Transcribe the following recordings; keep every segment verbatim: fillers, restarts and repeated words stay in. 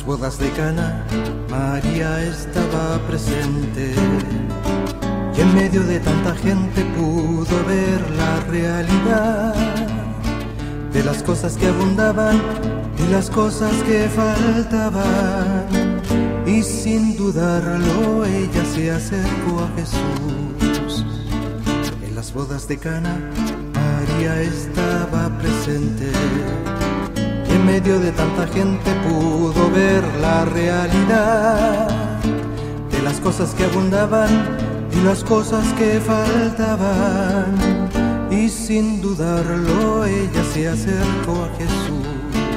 bodas de Cana, María estaba presente, y en medio de tanta gente pudo ver la realidad de las cosas que abundaban y las cosas que faltaban. Y sin dudarlo ella se acercó a Jesús. En las bodas de Cana, María estaba presente, y en medio de tanta gente pudo ver la realidad de las cosas que abundaban y las cosas que faltaban. Y sin dudarlo ella se acercó a Jesús.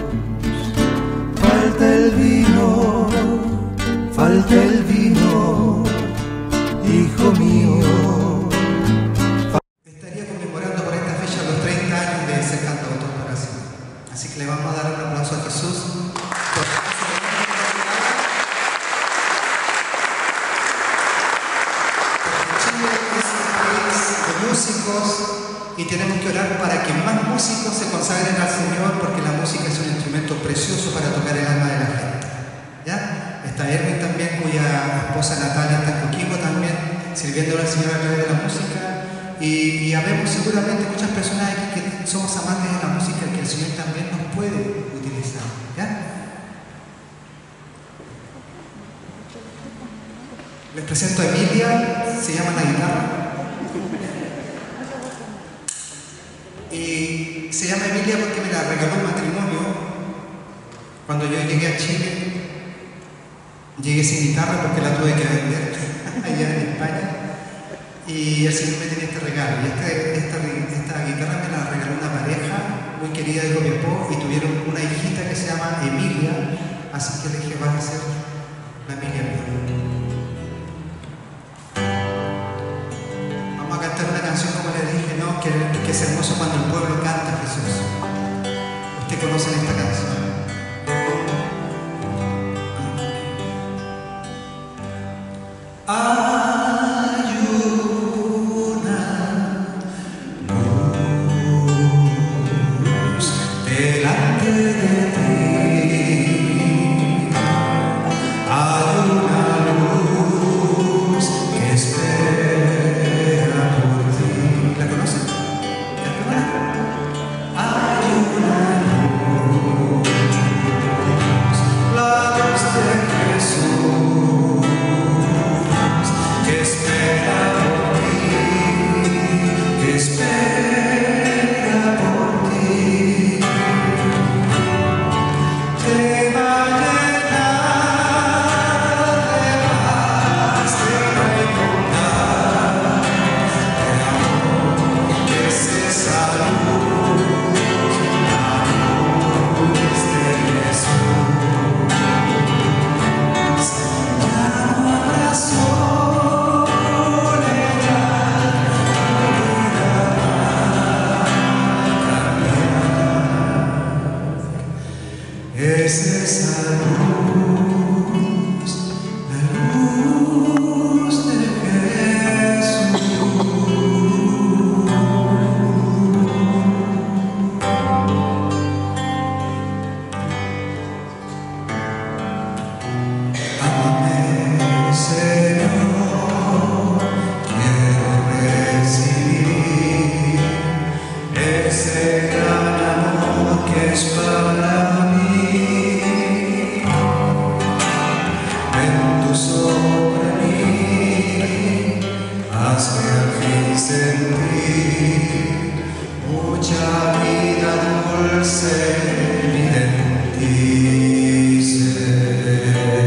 Falta el vino, falta el vino, hijo mío. Estaría conmemorando por esta fecha los treinta años de ser cantautor por así. Así que le vamos a dar un aplauso a Jesús. Músicos, y tenemos que orar para que más músicos se consagren al Señor, porque la música es un instrumento precioso para tocar el alma de la gente. ¿Ya? Está Erwin también, cuya esposa Natalia está en Coquimbo también, sirviéndole al Señor a través de la música. Y, y habemos seguramente muchas personas aquí que somos amantes de la música, que el Señor también nos puede utilizar. ¿Ya? Les presento a Emilia, se llama la guitarra. Y se llama Emilia porque me la regaló en matrimonio. Cuando yo llegué a Chile, llegué sin guitarra porque la tuve que vender allá en España. Y el Señor me tenía este regalo. Y este, esta, esta guitarra me la regaló una pareja muy querida de Copiapó, y tuvieron una hijita que se llama Emilia. Así que le dije, vas a ser la Emilia mía. Vamos a cantar una canción, como les dije, ¿no? Que, que es hermoso cuando el pueblo canta a Jesús. Ustedes conocen esta canción. Hay una luz delante de ti. Hay una luz que espera por ti. ¿La conocen? Hay una luz, la luz de Jesús, que espera por ti, que espera por ti. Te va a llenar de paz, te va a inundar de amor. Es esa luz, la luz de Jesús. Ya no habrá soledad, la vida cambiará. Es esa luz, la luz de Jesús. Ámame, Señor, quiero recibir ese gran amor que es para mí. Ven tú sobre mí, hazme al fin sentir mucha vida dulce en ti, Señor.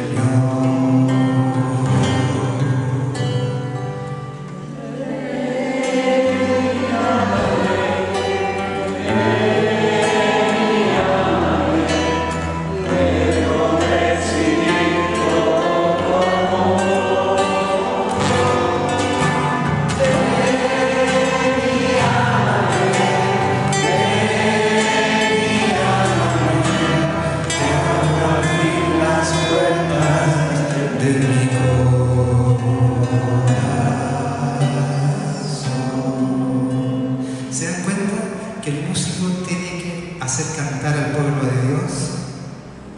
¿Se dan cuenta que el músico tiene que hacer cantar al pueblo de Dios?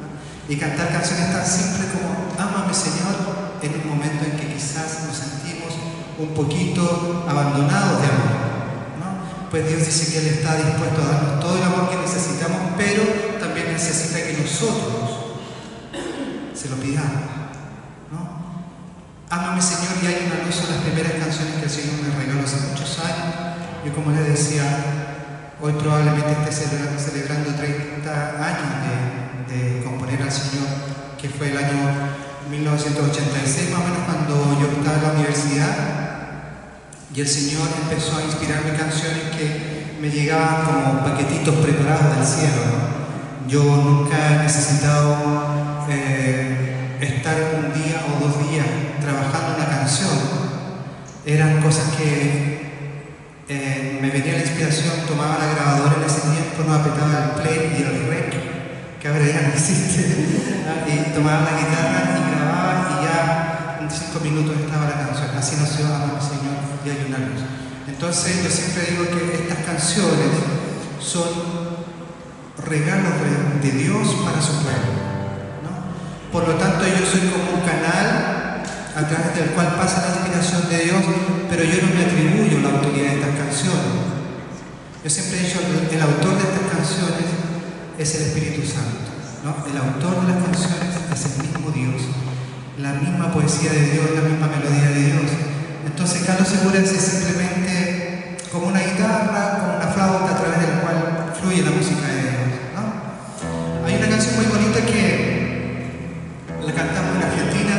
y cantar canciones tan simples como Ámame Señor en un momento en que quizás nos sentimos un poquito abandonados de amor, ¿no? Pues Dios dice que Él está dispuesto a darnos todo el amor que necesitamos, pero también necesita que nosotros se lo pidamos, ¿no? Ámame Señor, y hay una luz, son las primeras canciones que el Señor me regaló hace muchos años. Yo, como les decía, hoy probablemente esté celebrando treinta años de, de componer al Señor, que fue el año mil novecientos ochenta y seis, más o menos, cuando yo estaba en la universidad, y el Señor empezó a inspirarme canciones que me llegaban como paquetitos preparados del cielo, ¿no? Yo nunca he necesitado eh, estar un día o dos días trabajando una canción. Eran cosas que eh, me venía la inspiración, tomaba la grabadora en ese tiempo, no apretaba el play y el rec, que ahora ya no existe, y tomaba la guitarra y grababa, y ya en cinco minutos estaba la canción. Así nació Ámame Señor y Hay una luz. Entonces yo siempre digo que estas canciones son regalos de, de Dios para su pueblo, ¿no? Por lo tanto, yo soy como un canal a través del cual pasa la inspiración de Dios, pero yo no me atribuyo la autoría de estas canciones. Yo siempre he dicho que el autor de estas canciones es el Espíritu Santo, ¿no? El autor de las canciones es el mismo Dios, la misma poesía de Dios, la misma melodía de Dios. Entonces, Carlos Segura es simplemente como una guitarra, como una flauta a través del cual fluye la música de Dios, ¿no? Hay una canción muy bonita que la cantamos en Argentina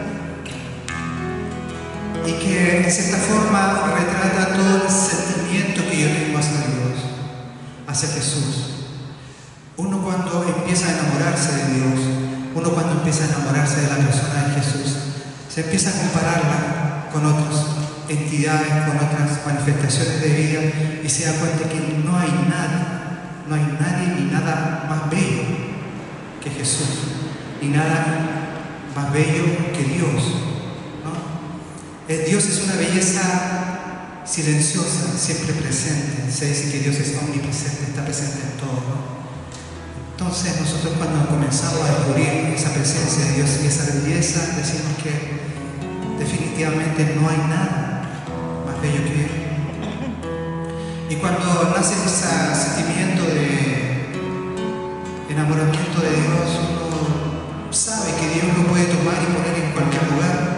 y que en cierta forma retrata todo el sentimiento que yo tengo hacia Dios, hacia Jesús. Uno cuando empieza a enamorarse de Dios, uno cuando empieza a enamorarse de la persona de Jesús, se empieza a compararla con otras entidades, con otras manifestaciones de vida, y se da cuenta que no hay nada, no hay nadie ni nada más bello que Jesús, ni nada más bello que Dios, ¿no? Dios es una belleza silenciosa, siempre presente. Se dice que Dios es omnipresente, está presente en todo, ¿no? Entonces nosotros, cuando comenzamos a descubrir esa presencia de Dios y esa belleza, decimos que definitivamente no hay nada más bello que Él. Y cuando nace ese sentimiento de enamoramiento de Dios, uno sabe que Dios lo puede tomar y poner en cualquier lugar.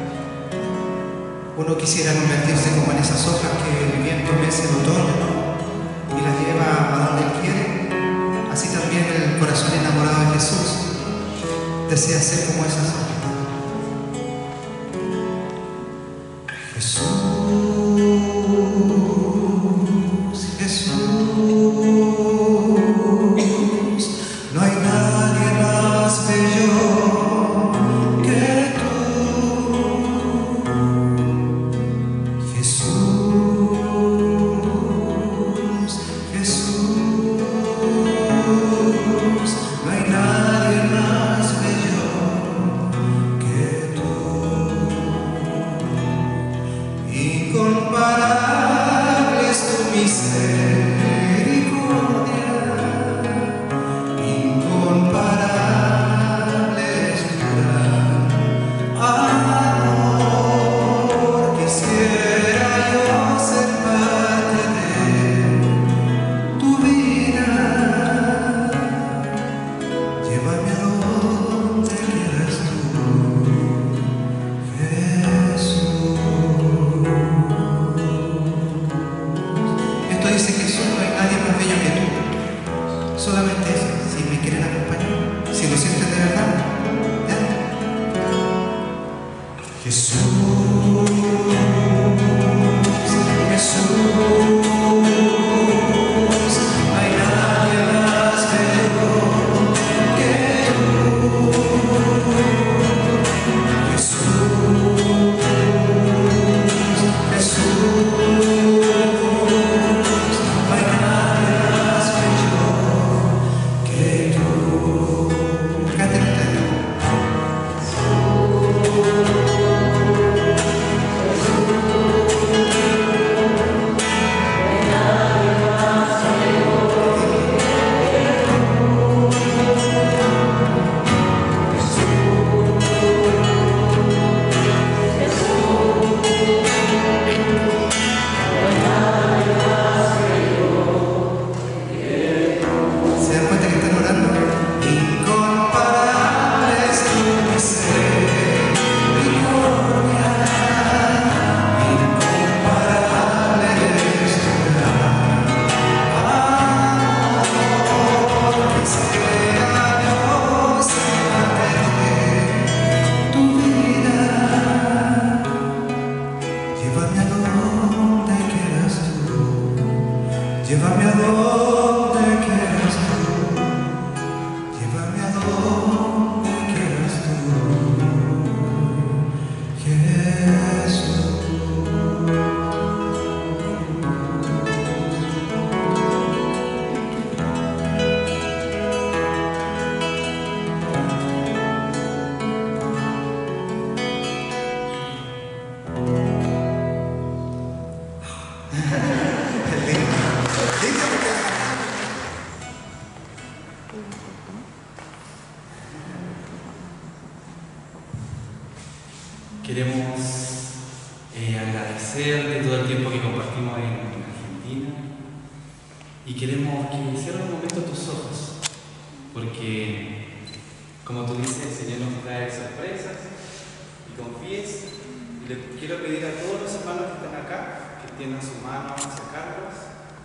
Uno quisiera convertirse como en esas hojas que el viento mece el otoño, ¿no? Y las lleva a donde Él quiere. Así también el corazón enamorado de Jesús desea ser como esas hojas. Jesús, Jesús, no hay nadie más bello que tú. Jesús, Jesús, no hay nadie más bello que tú. Incomparable es tu misericordia, incomparable es tu gran amor. Quisiera yo ser parte de tu vida. Llévame a donde quieras tú, Jesús. Esto dice que solo hay nadie más bello que tú. Solamente eso, si me quieren acompañar, si lo sienten de verdad, ¿ya? Jesús, Jesús, no hay nadie más bello que tú. Jesús, Jesús. Jesús, Llévame a donde quieras tú, llévame a donde quieras tú, Jesús. Queremos eh, agradecer de todo el tiempo que compartimos en, en Argentina y queremos que cierres un momento tus ojos, porque como tú dices, el Señor nos trae sorpresas y confíes. Y le quiero pedir a todos los hermanos que están acá que tiendan su mano hacia Carlos,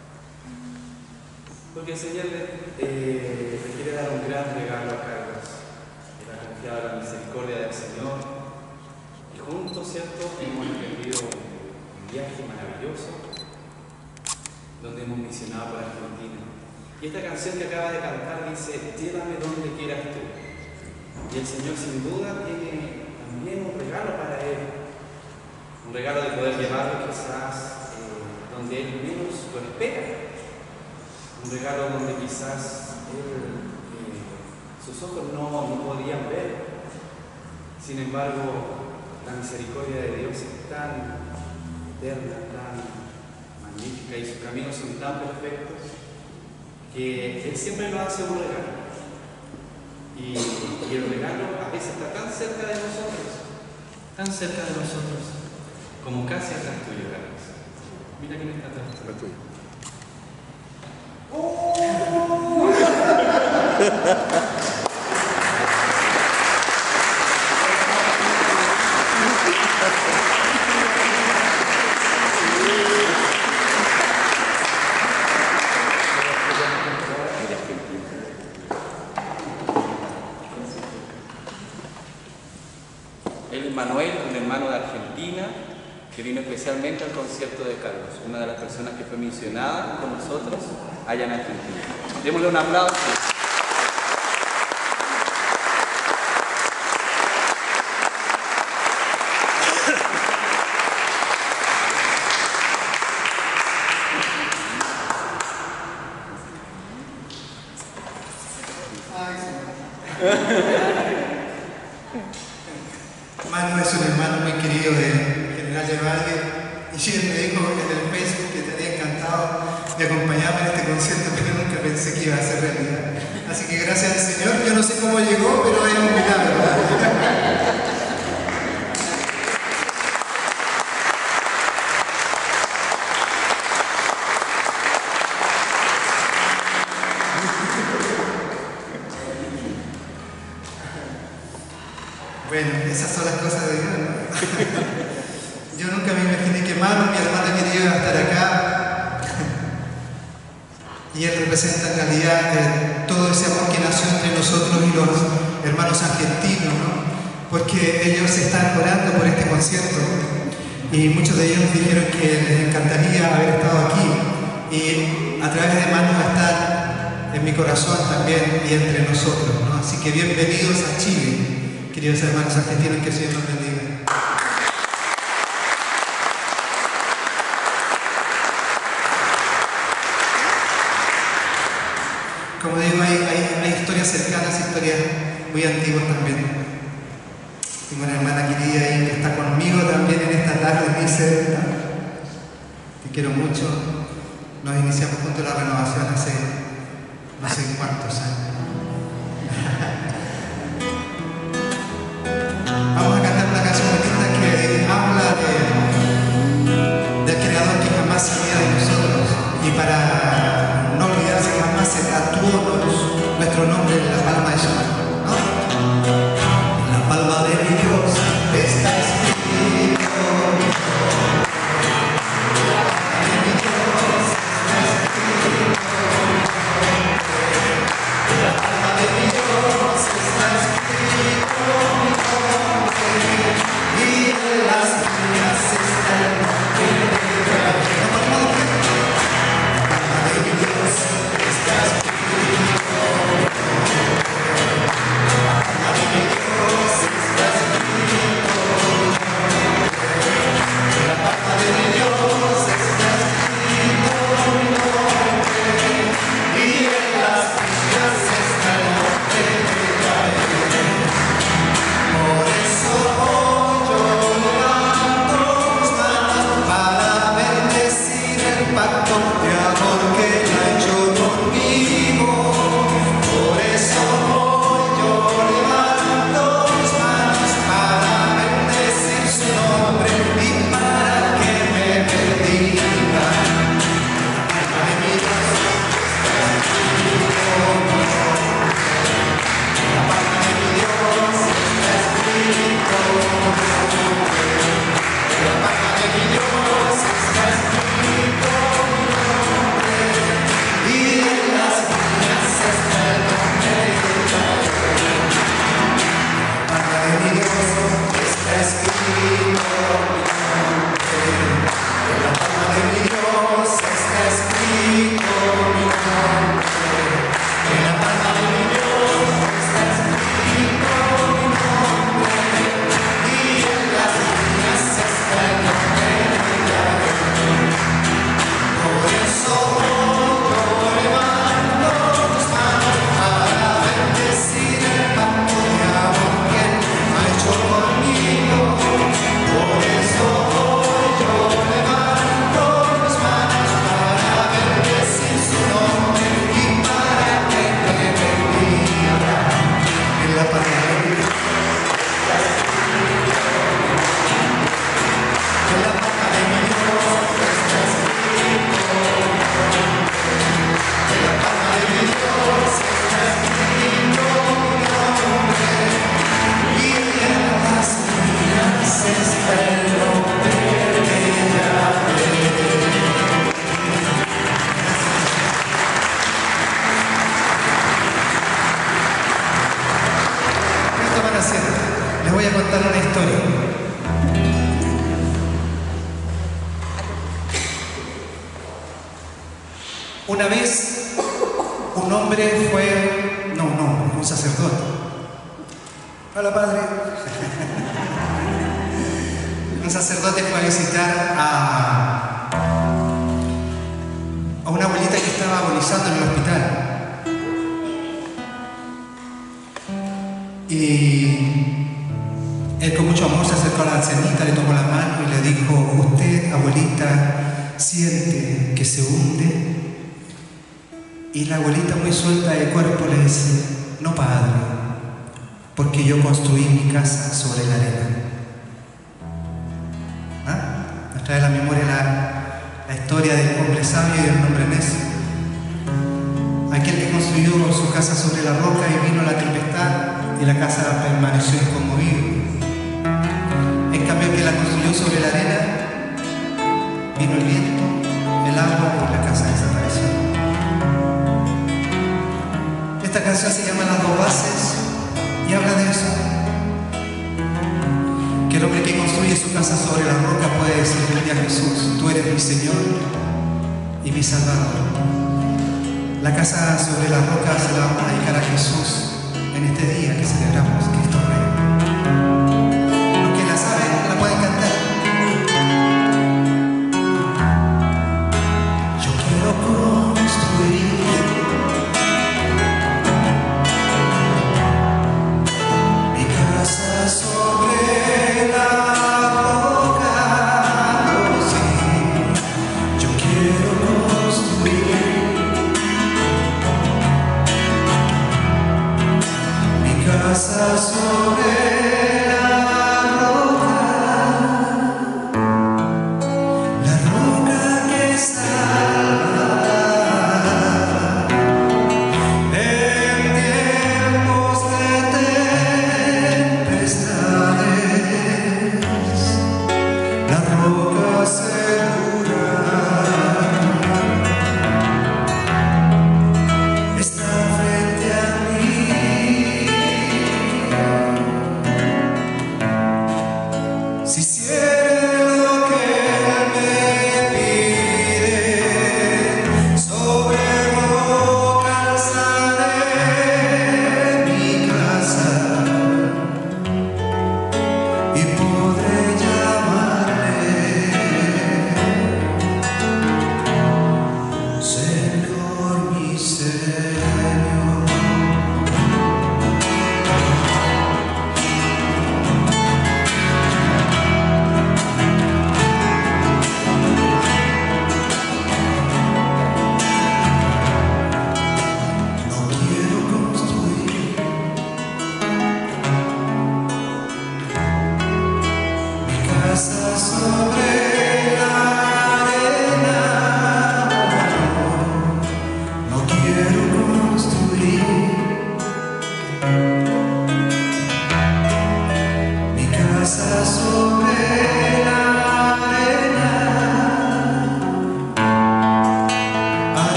porque el Señor le, eh, le quiere dar un gran regalo a Carlos. Él ha confiado en la misericordia del Señor. Juntos, ¿cierto? Hemos emprendido un viaje maravilloso donde hemos misionado por Argentina. Y esta canción que acaba de cantar dice: llévame donde quieras tú. Y el Señor sin duda tiene también un regalo para él. Un regalo de poder llevarlo quizás eh, donde él menos lo espera. Un regalo donde quizás él, eh, sus ojos no, no podían ver. Sin embargo, la misericordia de Dios es tan eterna, tan magnífica y sus caminos son tan perfectos que Él siempre nos hace un regalo. Y, y el regalo a veces está tan cerca de nosotros, tan cerca de nosotros, como casi atrás tuyo, Carlos. Mira quién está atrás. Atrás tuyo. ¡Oh! Él es Manuel, un hermano de Argentina que vino especialmente al concierto de Carlos, una de las personas que fue misionada con nosotros allá en Argentina. Démosle un aplauso. Manu es un hermano muy querido de General de Valle y él me dijo en el Facebook que te había encantado de acompañarme en este concierto, pero nunca pensé que iba a ser realidad. Así que gracias al Señor, yo no sé cómo llegó, pero es un milagro. Bueno, esas son las cosas de Dios, ¿no? Yo nunca me imaginé que Manu, mi hermana querida, iba a estar acá. Y él representa en realidad eh, todo ese amor que nació entre nosotros y los hermanos argentinos, ¿no? Porque ellos están orando por este concierto y muchos de ellos dijeron que les encantaría haber estado aquí. Y a través de Manu están en mi corazón también y entre nosotros, ¿no? Así que bienvenidos a Chile. Queridos hermanos argentinos, que el Señor nos bendiga. Como digo, hay, hay, hay historias cercanas, historias muy antiguas también. Tengo una hermana querida ahí que está conmigo también en esta tarde, dice, te quiero mucho. Nos iniciamos juntos la renovación hace no sé cuántos años. Vamos a cantar una canción bonita que habla de, del Creador que jamás se olvida de nosotros, y para no olvidarse jamás se tatuó nuestro nombre en la palma de su mano, ¿no? En la palma de mi Dios está escrito. En mi Dios está escrito. a contar una historia. Una vez un hombre fue, no, no, un sacerdote. Hola, padre. Un sacerdote fue a visitar a, a una abuelita que estaba agonizando en el hospital. Y él con mucho amor se acercó a la ancianita, le tomó la mano y le dijo: ¿usted, abuelita, siente que se hunde? Y la abuelita, muy suelta de cuerpo, le dice: no, padre, porque yo construí mi casa sobre la arena. ¿Ah? Nos trae a la memoria la, la historia del hombre sabio y del hombre necio. Aquel que construyó su casa sobre la roca y vino la tempestad y la casa permaneció inconmovida. En cambio, el que la construyó sobre la arena, vino el viento, el agua y la casa desapareció. Esta canción se llama Las dos bases y habla de eso. Que el hombre que construye su casa sobre la roca puede decirle a Jesús: tú eres mi Señor y mi Salvador. La casa sobre la roca se la vamos a dedicar a Jesús en este día que celebramos Cristo Rey. Los que la saben, la pueden cantar. Yo quiero construir mi casa sobre la roca. Oh, sí. Yo quiero construir casa sobre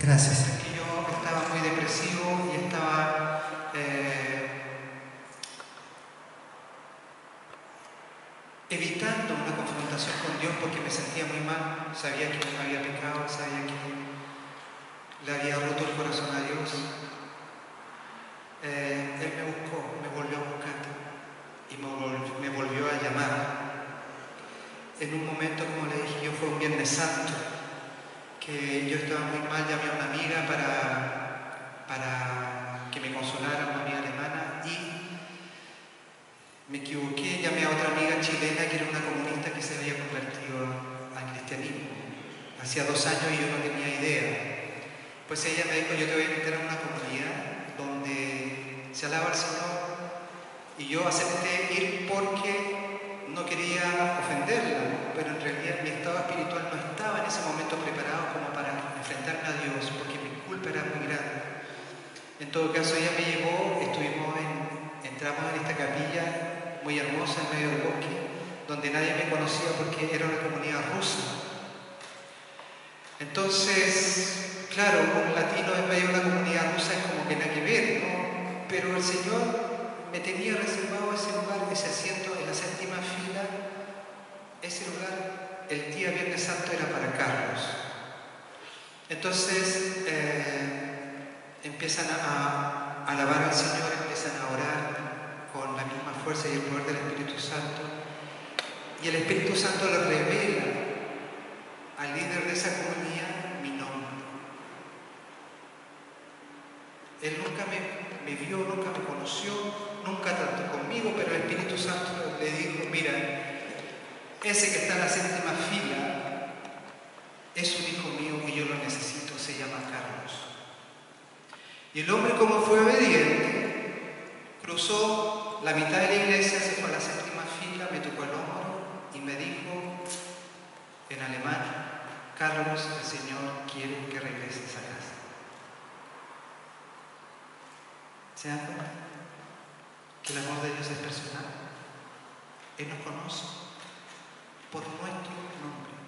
Gracias. Es que yo estaba muy depresivo y estaba eh, evitando una confrontación con Dios porque me sentía muy mal. Sabía que había pecado, sabía que le había roto el corazón a Dios. Eh, él me buscó, me volvió a buscar y me volvió, me volvió a llamar. En un momento, como le dije yo, fue un Viernes Santo, que yo estaba muy mal, llamé a una amiga para, para que me consolara, una amiga alemana, y me equivoqué, llamé a otra amiga chilena que era una comunista que se había convertido al cristianismo. Hacía dos años y yo no tenía idea. Pues ella me dijo, yo te voy a invitar a una comunidad donde se alaba al Señor, y yo acepté ir porque no quería ofenderla, pero en realidad mi estado espiritual no estaba en ese momento preparado como para enfrentarme a Dios, porque mi culpa era muy grande. En todo caso, ella me llevó, estuvimos en, entramos en esta capilla muy hermosa en medio del bosque, donde nadie me conocía porque era una comunidad rusa. Entonces, claro, un latino en medio de una comunidad rusa es como que nada que ver, ¿no? Pero el Señor me tenía reservado ese lugar, ese asiento en la séptima fila. Ese lugar, el día Viernes Santo, era para Carlos. Entonces, eh, empiezan a, a alabar al Señor, empiezan a orar con la misma fuerza y el poder del Espíritu Santo. Y el Espíritu Santo le revela al líder de esa comunidad mi nombre. Él nunca me, me vio, nunca me conoció, nunca trató conmigo, pero el Espíritu Santo le dijo, mira, ese que está en la séptima fila es un hijo mío y yo lo necesito, se llama Carlos. Y el hombre, como fue obediente, cruzó la mitad de la iglesia, se fue a la séptima fila, me tocó el hombro y me dijo en alemán, Carlos, el Señor quiere que regreses a casa. ¿Se dan cuenta? Que el amor de Dios es personal. Él nos conoce por nuestro nombre.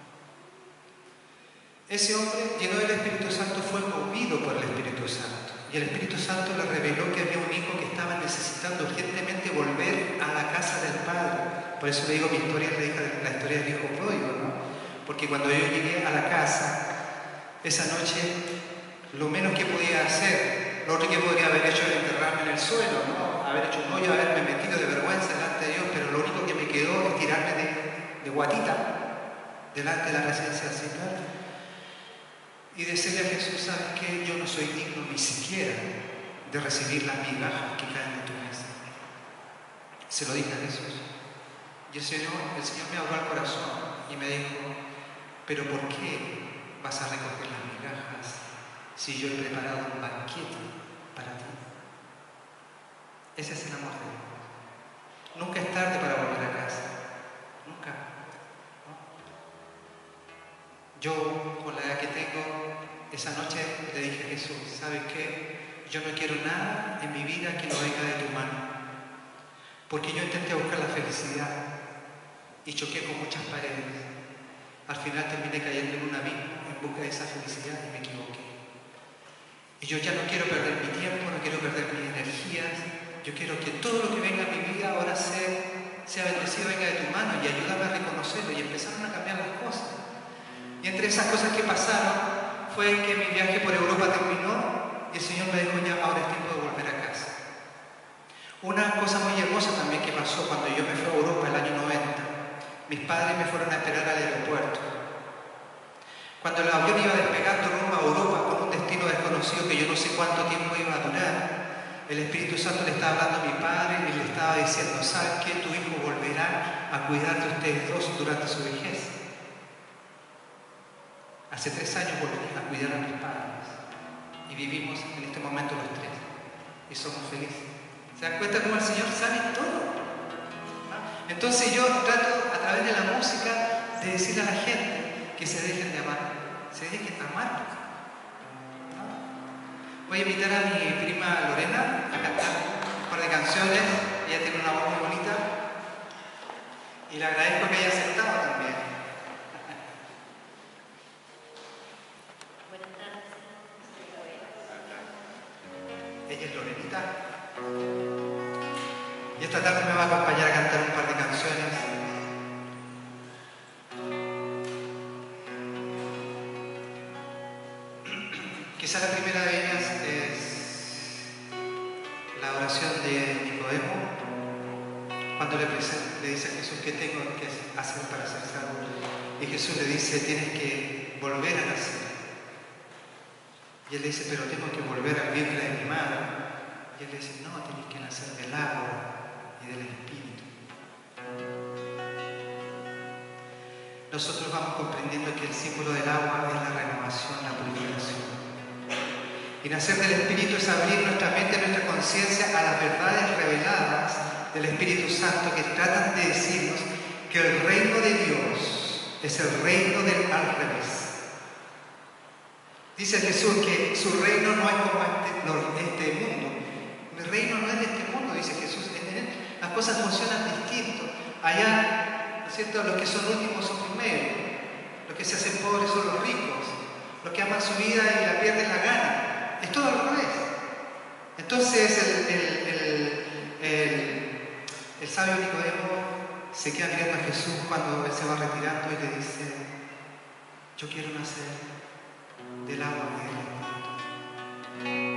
Ese hombre, lleno del Espíritu Santo, fue movido por el Espíritu Santo. Y el Espíritu Santo le reveló que había un hijo que estaba necesitando urgentemente volver a la casa del Padre. Por eso le digo, mi historia es la historia del hijo pródigo, ¿no? Porque cuando yo llegué a la casa, esa noche, lo menos que podía hacer, lo otro que podría haber hecho era enterrarme en el suelo, ¿no? Haber hecho un hoyo, haberme metido de vergüenza delante de Dios, pero lo único que me quedó es tirarme de, de guatita delante de la presencia del Señor y decirle a Jesús, ¿sabes qué? Yo no soy digno ni siquiera de recibir las migajas que caen de tu mesa. Se lo dije a Jesús. Y el Señor, el Señor me habló al corazón y me dijo, ¿pero por qué vas a recoger las migajas si yo he preparado un banquete para ti? Ese es el amor de Dios. Nunca es tarde para volver a casa. Nunca. ¿No? Yo, con la edad que tengo, esa noche le dije a Jesús, ¿sabes qué? Yo no quiero nada en mi vida que no venga de tu mano. Porque yo intenté buscar la felicidad y choqué con muchas paredes. Al final terminé cayendo en un abismo en busca de esa felicidad y me equivoqué. Y yo ya no quiero perder mi tiempo, no quiero perder mis energías. Yo quiero que todo lo que venga a mi vida ahora sea, sea bendecido, venga de tu mano y ayúdame a reconocerlo. Y empezaron a cambiar las cosas. Y entre esas cosas que pasaron fue que mi viaje por Europa terminó y el Señor me dijo, ya ahora es tiempo de volver a casa. Una cosa muy hermosa también que pasó cuando yo me fui a Europa el año noventa. Mis padres me fueron a esperar al aeropuerto. Cuando el avión iba despegando rumbo a Europa con un destino desconocido que yo no sé cuánto tiempo iba a durar, el Espíritu Santo le estaba hablando a mi padre y le estaba diciendo, ¿sabes qué? Tu hijo volverá a cuidar de ustedes dos durante su vejez. Hace tres años volví a cuidar a mis padres y vivimos en este momento los tres y somos felices. ¿Se dan cuenta cómo el Señor sabe todo? Entonces yo trato a través de la música de decirle a la gente que se dejen de amar, se dejen de amar. Voy a invitar a mi prima Lorena a cantar un par de canciones. Ella tiene una voz muy bonita y le agradezco que haya aceptado también. Buenas tardes. ella es Lorenita. Y esta tarde me va a acompañar a cantar un par de canciones. Quizá la primera de ellas es la oración de Nicodemo, cuando le, le dice a Jesús: ¿qué tengo que hacer para ser salvo? Y Jesús le dice: tienes que volver a nacer. Y él le dice: pero tengo que volver al vientre de mi madre. Y él le dice: no, tienes que nacer del agua y del Espíritu. Nosotros vamos comprendiendo que el símbolo del agua es la renovación, la purificación. Y nacer del Espíritu es abrir nuestra mente, nuestra conciencia a las verdades reveladas del Espíritu Santo, que tratan de decirnos que el reino de Dios es el reino del al revés. Dice Jesús que su reino no es como este, este mundo. Mi reino no es de este mundo, dice Jesús. Las cosas funcionan distinto. Allá, ¿no es cierto?, los que son últimos son primeros. Los que se hacen pobres son los ricos. Los que aman su vida y la pierden la gana. Es todo al revés. Entonces el, el, el, el, el sabio Nicodemo se queda mirando a Jesús cuando él se va retirando y le dice: yo quiero nacer del agua y del Espíritu.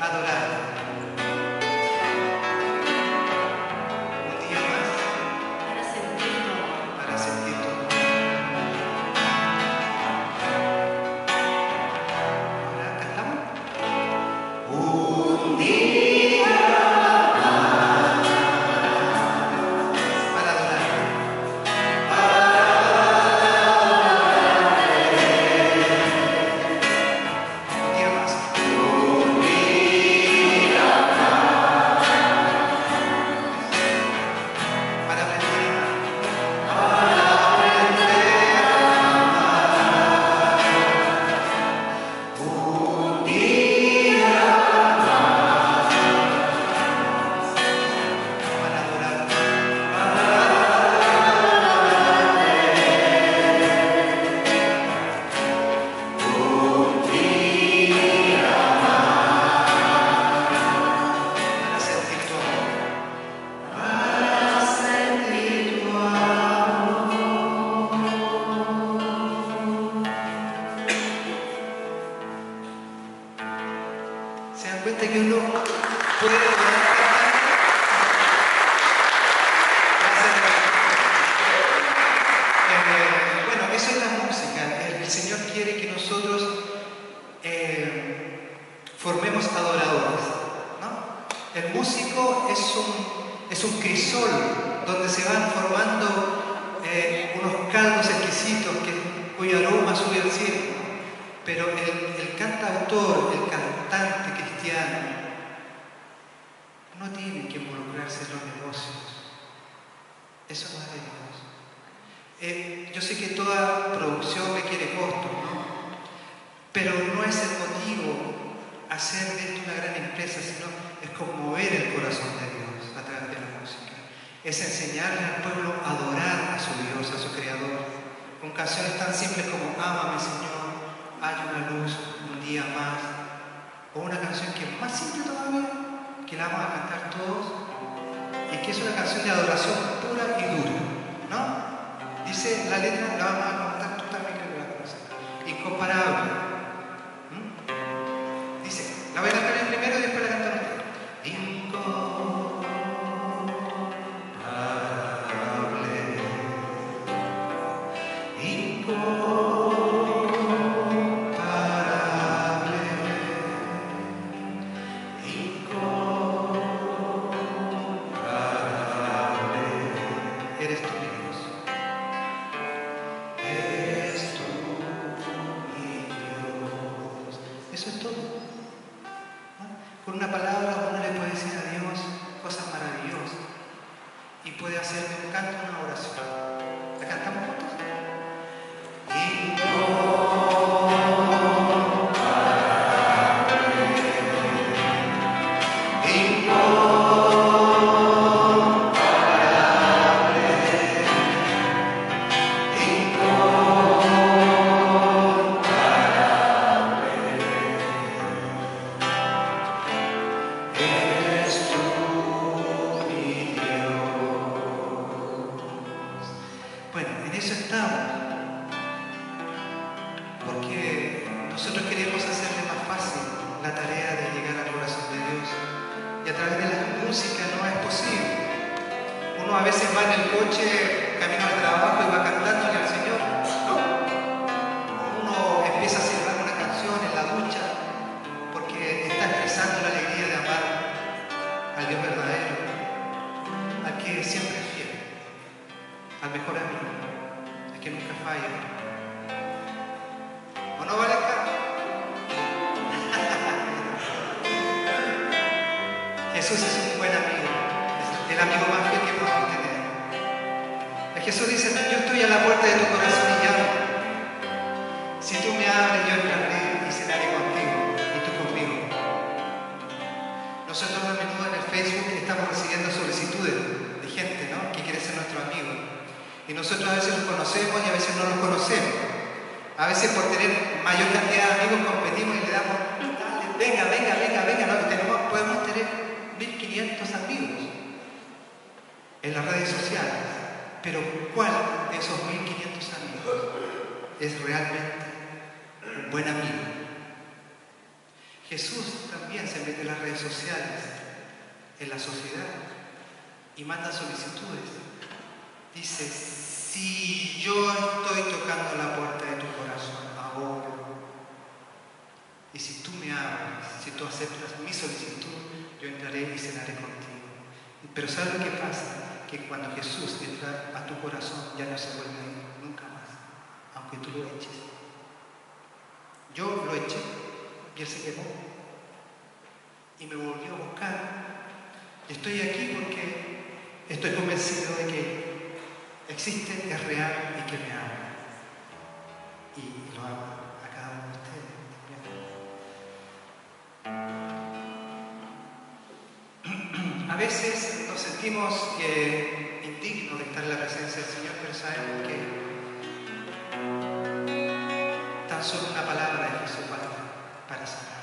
adorar. Un día más Para sentir tu amor. para sentir tu amor. Ahora cantamos. Un día más para adorar. Un día más. Para aprender a amar. Un día para adorar. Para sentir tu amor. Para sentir tu amor. ¿Se dan cuenta que uno puede adorar cantando? Gracias. Eh, bueno, eso es la música. El, el Señor quiere que nosotros eh, formemos adoradores, ¿no? El músico es un, es un crisol donde se van formando eh, unos caldos exquisitos que, cuyo aroma sube al cielo. Pero el, el cantautor, el cantante cristiano, no tiene que involucrarse en los negocios. Eso no es de Dios. Eh, yo sé que toda producción requiere costos, ¿no? Pero no es el motivo hacer de esto una gran empresa, sino es conmover el corazón de Dios a través de la música. Es enseñarle al pueblo a adorar a su Dios, a su Creador, con canciones tan simples como Ámame, Señor, hay una luz, un día más, o una canción que es más simple todavía, que la vamos a cantar todos, y que es una canción de adoración pura y dura, ¿no? Dice la letra, la vamos a cantar, tú también creo que la conoces. Incomparable. ¿Mm? Dice, la voy a cantar en primero y después la cantan ustedes. Incomparable, incomparable. Eres tú, mi Dios. Eres tú, mi Dios. Eso es todo. ¿No? Con una palabra uno le puede decir a Dios cosas maravillosas y puede hacer de un canto una oración. ¿La cantamos juntos? Eres tú, mi Dios. Bueno, en eso estamos. Porque nosotros queremos hacerle más fácil la tarea de llegar al corazón de Dios. Y a través de la música no es posible. Uno a veces va en el coche, camino al trabajo y va cantándole al Señor. No. Uno empieza a silbar una canción en la ducha porque está expresando la alegría de amar al Dios verdadero, al que siempre es fiel, al mejor amigo, al que nunca falla. ¿O no, Valesca? Jesús es un buen amigo, es el amigo más fiel que podemos tener. El Jesús dice, yo estoy a la puerta de tu corazón y llamo. Si tú me abres, yo entraré y cenaré contigo y tú conmigo. Nosotros a menudo en el Facebook estamos recibiendo solicitudes de gente, ¿no?, que quiere ser nuestro amigo. Y nosotros a veces los conocemos y a veces no los conocemos. A veces por tener mayor cantidad de amigos competimos y le damos, dale, venga, venga, venga, venga, ¿no? Tenemos, podemos tener mil quinientos amigos en las redes sociales. Pero ¿cuál de esos mil quinientos amigos es realmente un buen amigo? Jesús también se mete en las redes sociales, en la sociedad, y manda solicitudes. Dice, si yo estoy tocando la puerta de tu corazón ahora, y si tú me abres, si tú aceptas mi solicitud, yo entraré y cenaré contigo. Pero ¿sabes lo que pasa? Que cuando Jesús entra a tu corazón, ya no se vuelve a ir nunca más, aunque tú lo eches. Yo lo eché y él se quedó y me volvió a buscar. Y estoy aquí porque estoy convencido de que existe, es real y que me ama. Y lo ama a cada uno de ustedes. A veces nos sentimos que indignos de estar en la presencia del Señor, pero sabemos que tan solo una palabra de Jesús basta para sanarnos.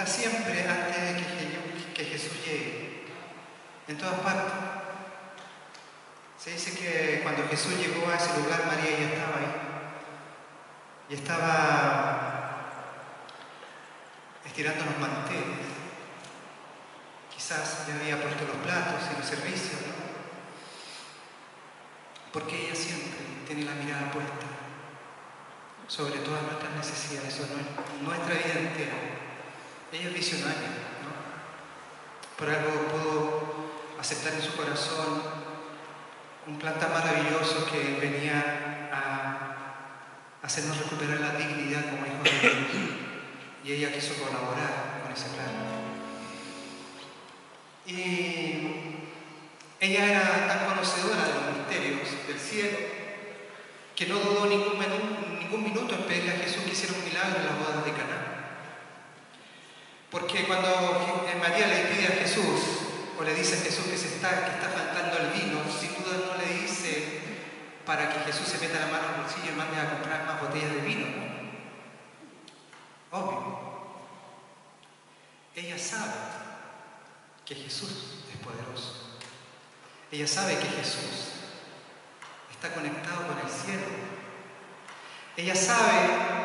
está siempre antes de que, que Jesús llegue, en todas partes. Se dice que cuando Jesús llegó a ese lugar, María ya estaba ahí. Y estaba estirando los manteles. Quizás ya había puesto los platos y los servicios, ¿no? Porque ella siempre tiene la mirada puesta sobre todas nuestras necesidades, sobre nuestra vida entera. Ella es visionaria, ¿no? Por algo pudo aceptar en su corazón un plan tan maravilloso que venía a hacernos recuperar la dignidad como hijos de Dios. Y ella quiso colaborar con ese plan. Y ella era tan conocedora de los misterios del cielo que no dudó ningún, ningún minuto en pedirle a Jesús que hiciera un milagro en las bodas de Caná. Porque cuando María le pide a Jesús, o le dice a Jesús que, se está, que está faltando el vino, sin duda no le dice para que Jesús se meta la mano al bolsillo y mande a comprar más botellas de vino, ¿no? Obvio. Ella sabe que Jesús es poderoso. Ella sabe que Jesús está conectado con el cielo. Ella sabe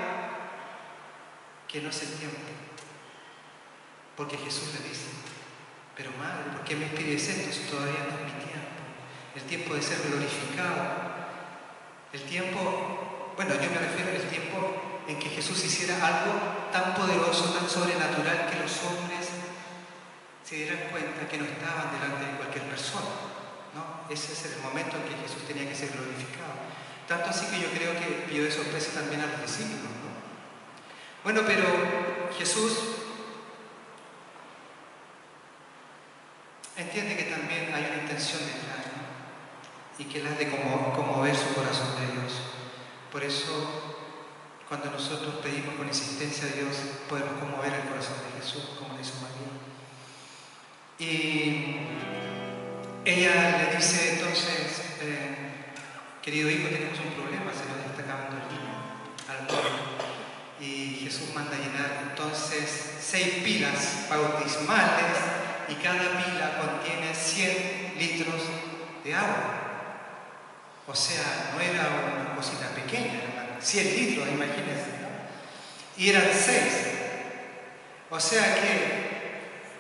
que no es el tiempo. Porque Jesús le dice, pero madre, ¿por qué me pides esto si todavía no es mi tiempo? El tiempo de ser glorificado. El tiempo, bueno, yo me refiero al tiempo en que Jesús hiciera algo tan poderoso, tan sobrenatural, que los hombres se dieran cuenta que no estaban delante de cualquier persona, ¿no? Ese es el momento en que Jesús tenía que ser glorificado. Tanto así que yo creo que pidió de sorpresa también a los discípulos, ¿no? Bueno, pero Jesús entiende que también hay una intención detrás, ¿no? Y que la de como, conmover su corazón de Dios. Por eso, cuando nosotros pedimos con insistencia a Dios, podemos conmover el corazón de Jesús, como le hizo María. Y ella le dice entonces, eh, querido hijo, tenemos un problema, se nos está acabando el vino al horno. Y Jesús manda llenar entonces seis pilas bautismales y cada pila contiene cien litros de agua. O sea, no era una cosita pequeña, cien litros, imagínense, ¿no? Y eran seis. O sea que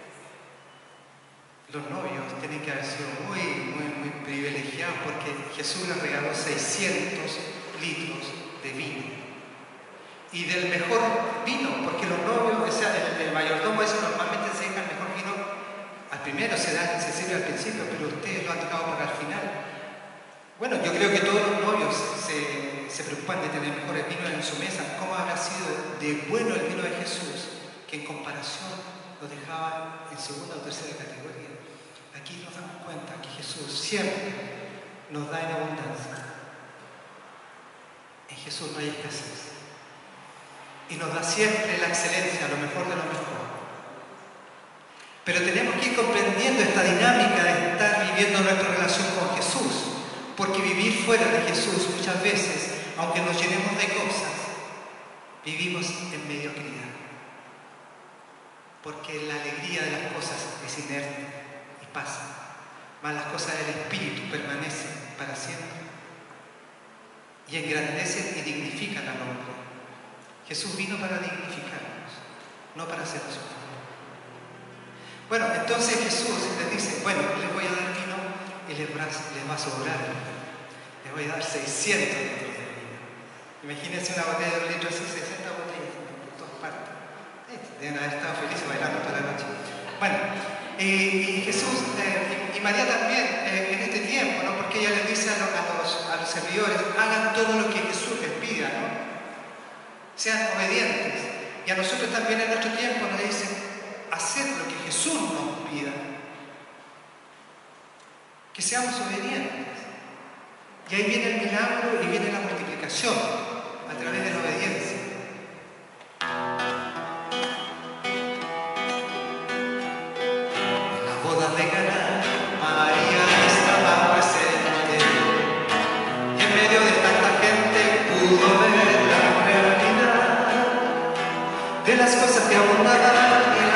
los novios tienen que haber sido muy, muy, muy privilegiados porque Jesús les regaló seiscientos litros de vino. Y del mejor vino, porque los novios, o sea, el, el mayordomo ese normalmente se deja el mejor vino al primero, se da, se sirve al principio, pero ustedes lo han dejado para el final. Bueno, yo creo que todos los novios se, se preocupan de tener mejores vinos en su mesa. ¿Cómo habrá sido de bueno el vino de Jesús, que en comparación lo dejaba en segunda o tercera categoría? Aquí nos damos cuenta que Jesús siempre nos da en abundancia. En Jesús no hay escasez. Y nos da siempre la excelencia, lo mejor de lo mejor. Pero tenemos que ir comprendiendo esta dinámica de estar viviendo nuestra relación con Jesús. Porque vivir fuera de Jesús muchas veces, aunque nos llenemos de cosas, vivimos en mediocridad. Porque la alegría de las cosas es inerte y pasa. Mas las cosas del Espíritu permanecen para siempre. Y engrandecen y dignifican al hombre. Jesús vino para dignificarnos, no para hacernos sufrir. Bueno, entonces Jesús les dice, bueno, les voy a dar vino y les va, les va a sobrar. Les voy a dar seiscientos litros de vino. Imagínense una botella de un litro así, sesenta botellas por todas partes. Eh, deben haber estado felices bailando toda la noche. Bueno, eh, y Jesús eh, y, y María también eh, en este tiempo, ¿no? Porque ella les dice a los, a, los, a los servidores, hagan todo lo que Jesús les pida, ¿no? Sean obedientes. Y a nosotros también en nuestro tiempo nos dicen, hacer lo que Jesús nos pida. Que seamos obedientes. Y ahí viene el milagro y viene la multiplicación a través de la obediencia. En las bodas de Caná, María estaba presente y en medio de tanta gente pudo ver la realidad de las cosas que abundaban.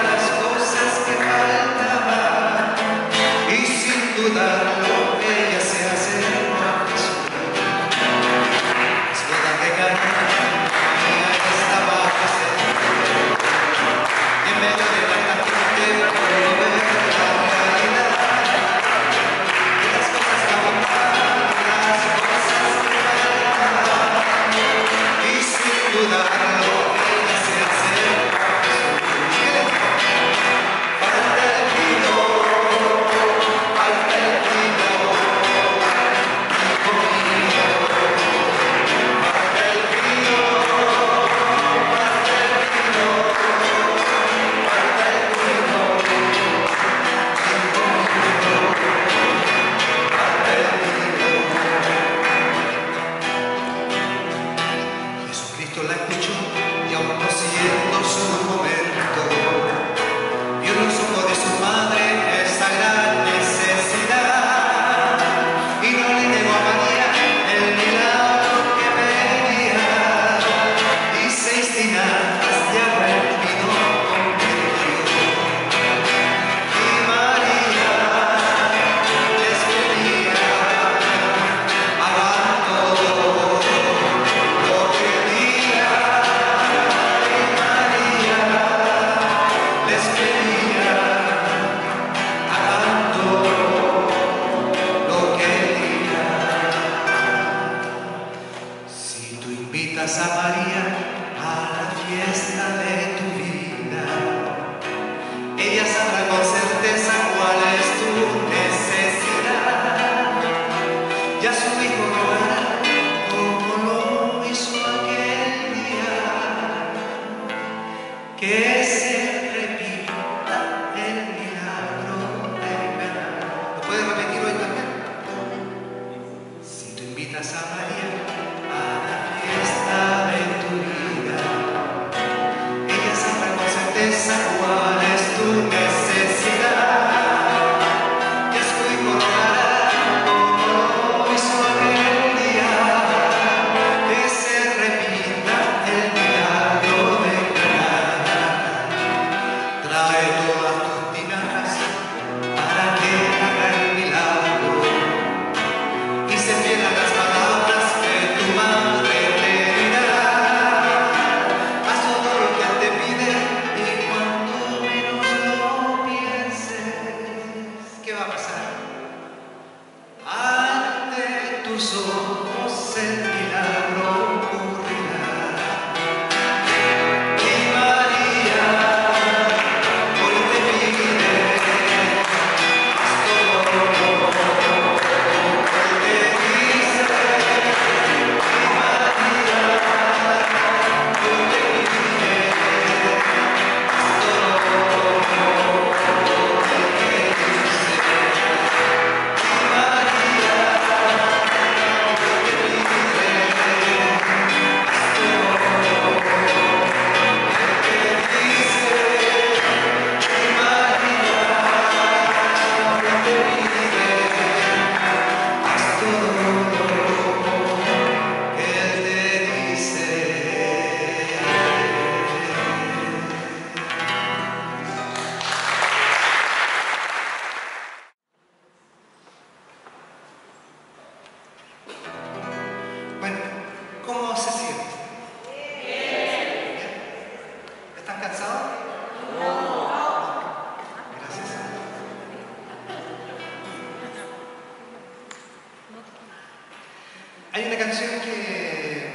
Hay una canción que,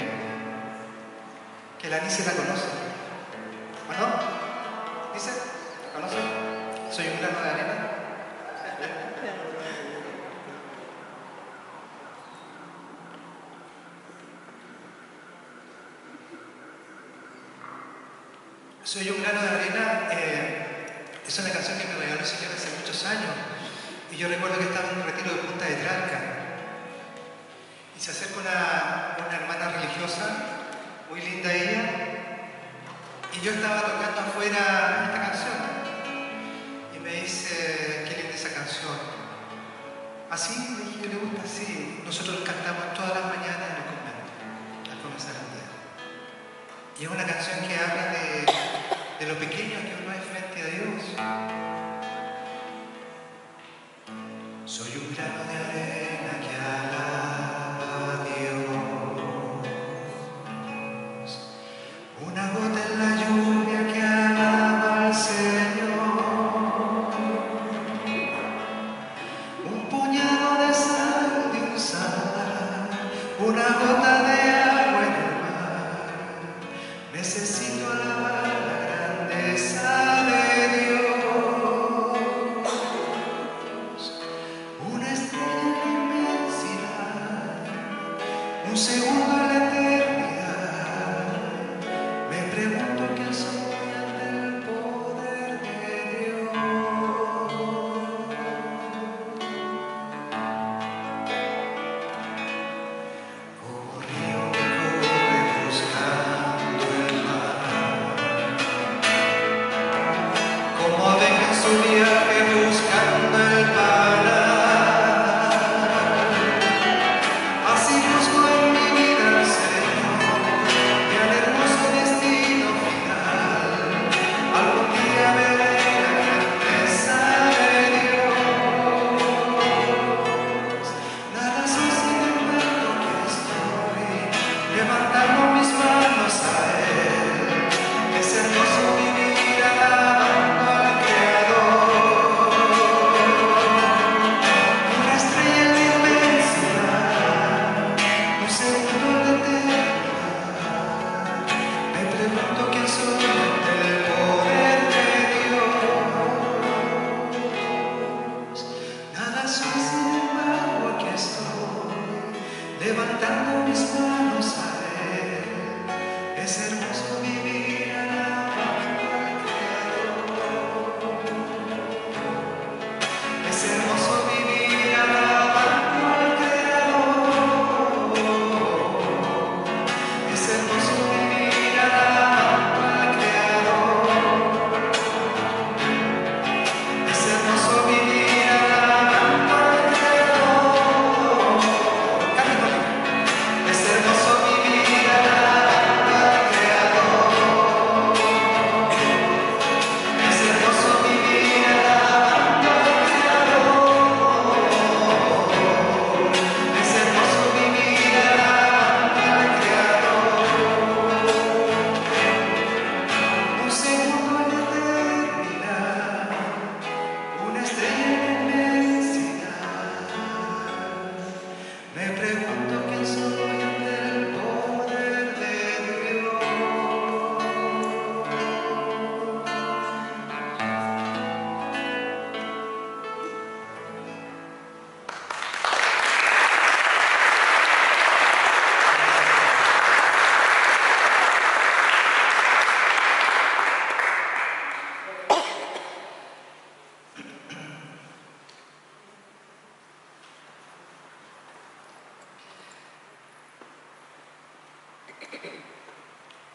que la Nice la conoce. ¿O no? ¿Dice? ¿La conoce? Soy un grano de arena. Soy un grano de arena eh, es una canción que me regaló el Señor hace muchos años. Y yo recuerdo que estaba en un retiro de Punta de Tralca. Y se acerca una, una hermana religiosa, muy linda ella, y yo estaba tocando afuera esta canción. Y me dice, qué linda esa canción. Así, le dije, yo le gusta así. Nosotros cantamos todas las mañanas en el convento, al comenzar el día. Y es una canción que habla de, de lo pequeño que uno es frente a Dios. Soy un grano de arena que alaba a Dios, una gota en la lluvia que alaba al Señor, un puñado de sal de un sal, una gota de agua en el mar. Necesito alabar la grandeza de Dios.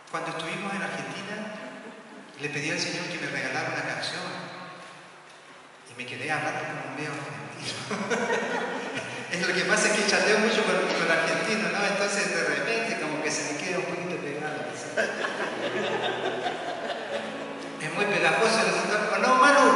Cuando estuvimos en Argentina, le pedí al Señor que me regalara una canción y me quedé hablando como un medio argentino. Es lo que pasa, es que chateo mucho con, con argentinos, ¿no? Entonces de repente como que se me queda un poquito pegado. Es muy pegajoso el asunto. ¿No, Manu?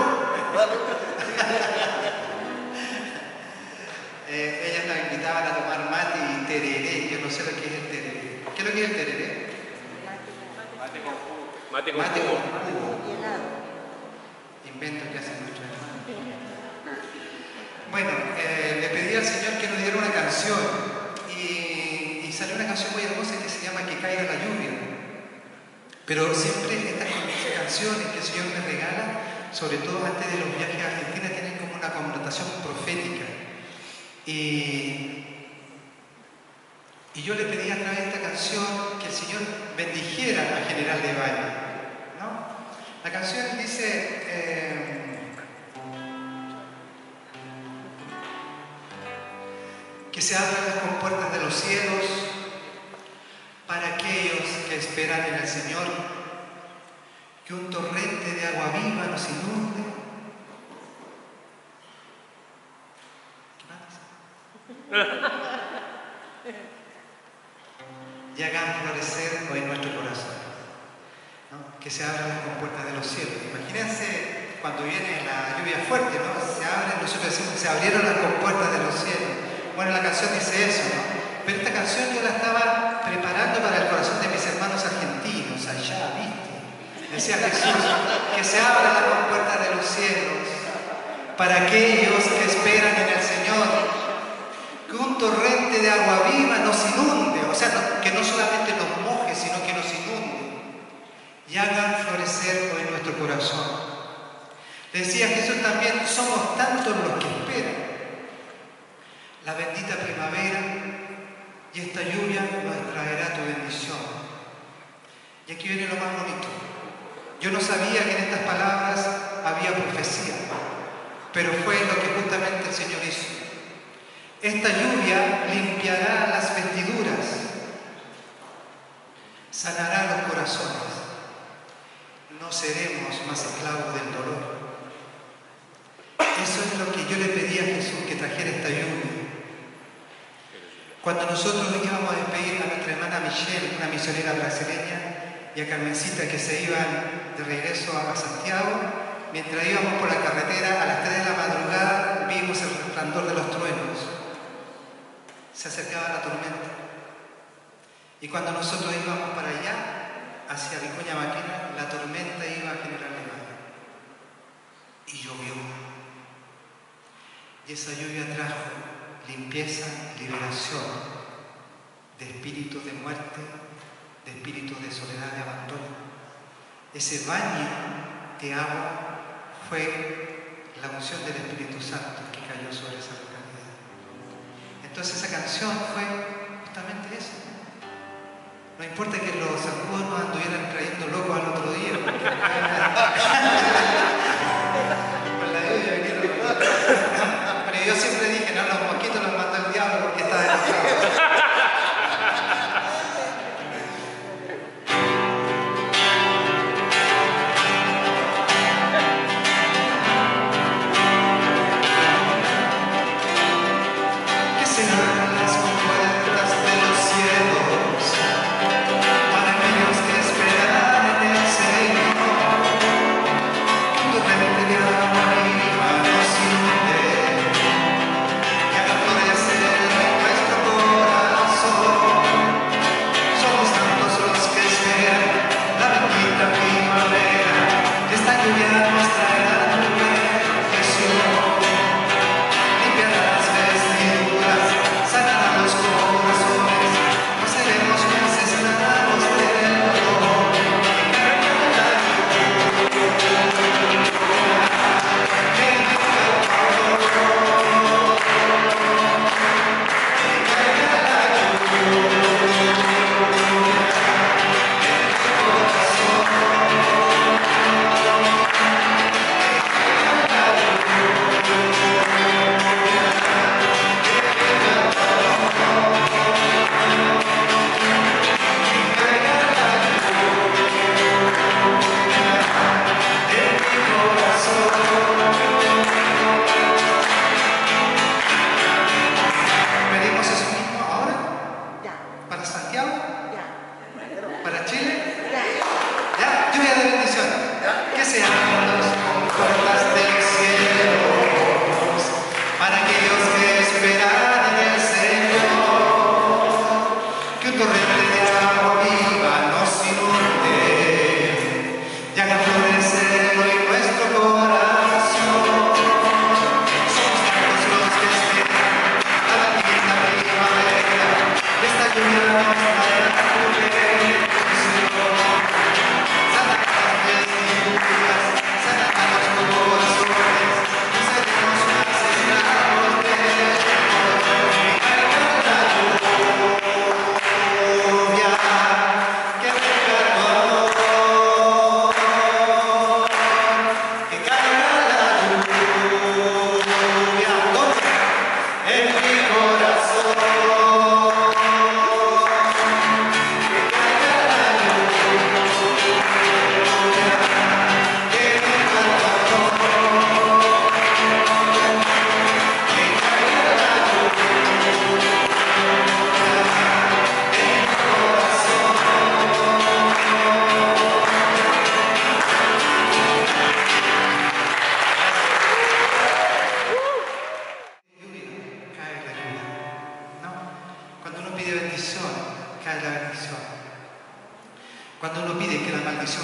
eh, ellas nos invitaban a tomar mate y tereré. Yo no sé lo que es el tereré. ¿Qué es lo que es el tereré? Mate con jugo. Mate con Mate jugo. con jugo. Invento que hacen nuestros hermanos. Bueno, eh, le pedí al Señor que nos diera una canción y, y salió una canción muy hermosa que se llama Que caiga la lluvia. Pero siempre estas canciones que el Señor me regala, sobre todo antes de los viajes a Argentina, tienen como una connotación profética. Y, y yo le pedí a través de esta canción que el Señor bendijera a General de Valle, ¿no? La canción dice... Eh, que se abran las compuertas de los cielos para aquellos que esperan en el Señor, que un torrente de agua viva nos inunde. ¿Qué más? Y hagan florecer hoy nuestro corazón, ¿no? Que se abran las compuertas de los cielos. Imagínense cuando viene la lluvia fuerte, ¿no? Se abren, nosotros decimos, se abrieron las compuertas de los cielos. Bueno, la canción dice eso, ¿no? Pero esta canción yo la estaba preparando para el corazón de mis hermanos argentinos, allá, ¿viste? Decía Jesús, que se abran las compuertas de los cielos para aquellos que esperan en el Señor, que un torrente de agua viva nos inunde, o sea, no, que no solamente nos moje, sino que nos inunde y hagan florecer hoy nuestro corazón. Decía Jesús también, somos tantos los que esperan la bendita primavera y esta lluvia nos traerá tu bendición. Y aquí viene lo más bonito. Yo no sabía que en estas palabras había profecía, pero fue lo que justamente el Señor hizo. Esta lluvia limpiará las vestiduras, sanará los corazones. No seremos más esclavos del dolor. Eso es lo que yo le pedí a Jesús, que trajera esta lluvia. Cuando nosotros íbamos a despedir a nuestra hermana Michelle, una misionera brasileña, y a Carmencita, que se iban de regreso a Santiago, mientras íbamos por la carretera a las tres de la madrugada, vimos el resplandor de los truenos. Se acercaba la tormenta. Y cuando nosotros íbamos para allá, hacia Vicuña Maquena, la tormenta iba a General de Valle. Y llovió. Y esa lluvia trajo limpieza, liberación de espíritus de muerte, de espíritus de soledad, de abandono. Ese baño de agua fue la unción del Espíritu Santo que cayó sobre esa localidad. Entonces esa canción fue justamente eso. No importa que los zancudos nos anduvieran trayendo locos al otro día, porque con la lluvia vinieron. Pero yo siempre dije, no, los mosquitos los mandó el diablo porque está enojado. Para aquellos que esperan en el Señor,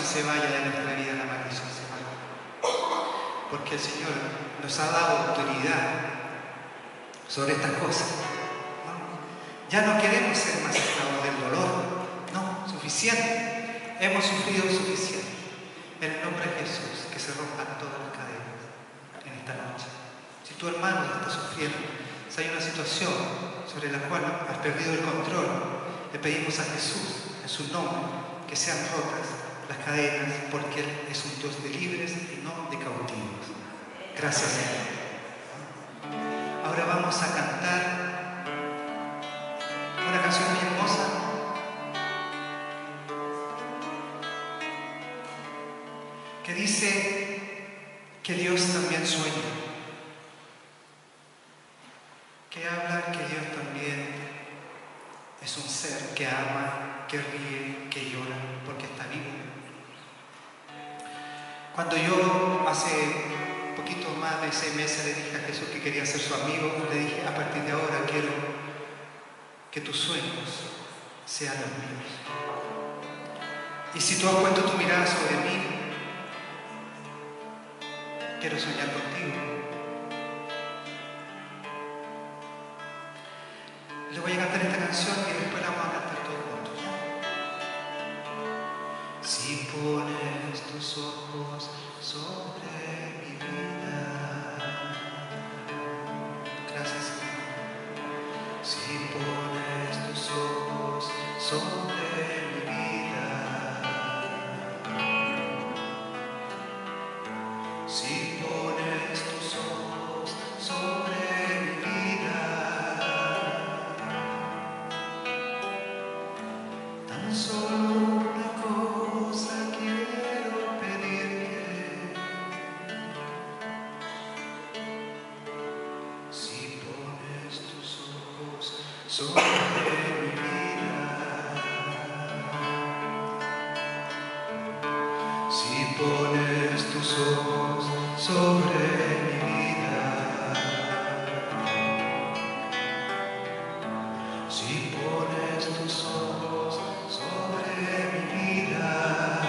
se vaya de nuestra vida la maldición, se vaya. Porque el Señor nos ha dado autoridad sobre estas cosas. ¿No? Ya no queremos ser más esclavos del dolor. No, suficiente. Hemos sufrido suficiente. En el nombre de Jesús, que se rompan todas las cadenas en esta noche. Si tu hermano está sufriendo, si hay una situación sobre la cual has perdido el control, le pedimos a Jesús, en su nombre, que sean rotas las cadenas, porque Él es un Dios de libres y no de cautivos. Gracias, Señor. Ahora vamos a cantar una canción muy hermosa. Que dice que Dios también sueña. Que habla que Dios también es un ser que ama, que ríe, que llora, porque está vivo. Cuando yo hace poquito más de seis meses le dije a Jesús que quería ser su amigo, le dije, a partir de ahora quiero que tus sueños sean los míos. Y si tú has puesto tu mirada sobre mí, quiero soñar contigo. Le voy a cantar esta canción y después la vamos a cantar todos juntos. Si pones tus ojos sobre mi vida, gracias Señor. Si pones tus ojos sobre mi vida, si pones tus ojos sobre mi vida, tan solo una cosa quiero pedirte. Si pones tus ojos sobre mi vida, si pones tus ojos sobre mi vida, si pones tus ojos sobre mi vida,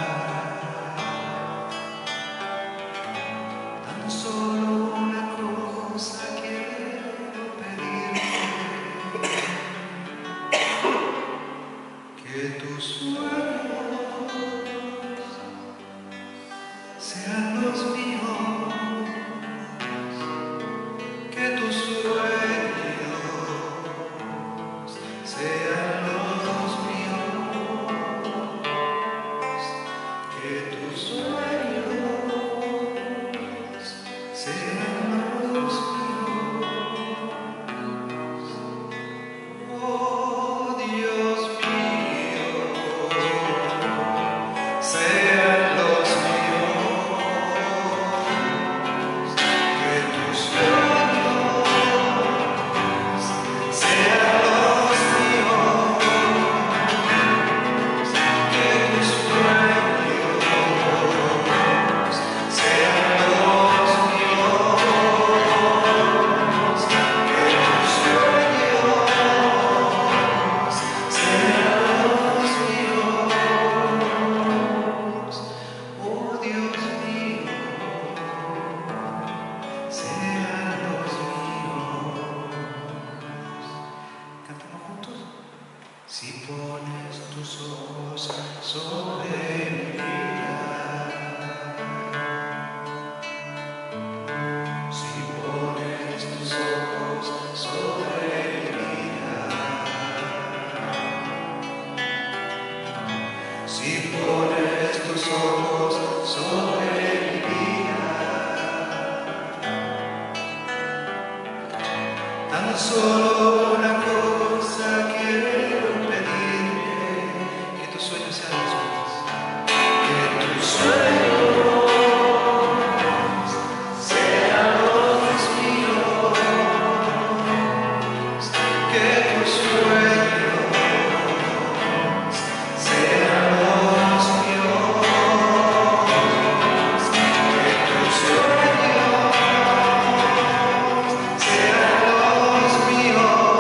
tan solo una cosa quiero pedirte, que tus sueños sean los míos, que tus sueños sean los míos, que tus sueños sean los míos. Oh Dios mío, sean los míos, que tus sueños sean los míos, que tus sueños sean los míos, que tus sueños sean los míos. Oh Dios mío, sean los míos. Cantamos juntos. Si pones tus ojos sobre mi vida, si pones tus ojos sobre mi vida, si pones tus ojos sobre mi vida, tan solo una cosa quiero pedirte, que tus sueños sean los míos, que tus sueños sean los míos, que tus sueños sean los míos, que tus sueños sean los míos.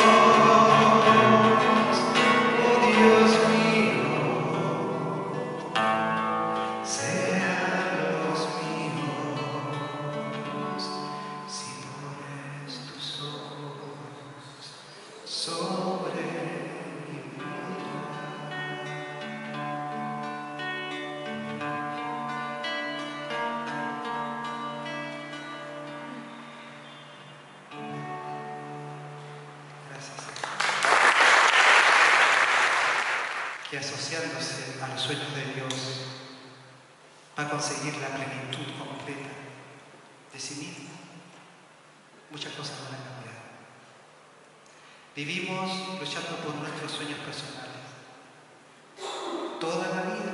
sobre mi vida. Gracias. Que asociándose a los sueños de Dios va a conseguir la plenitud completa de sí mismo. Muchas cosas van a cambiar. Vivimos luchando por nuestros sueños personales toda la vida.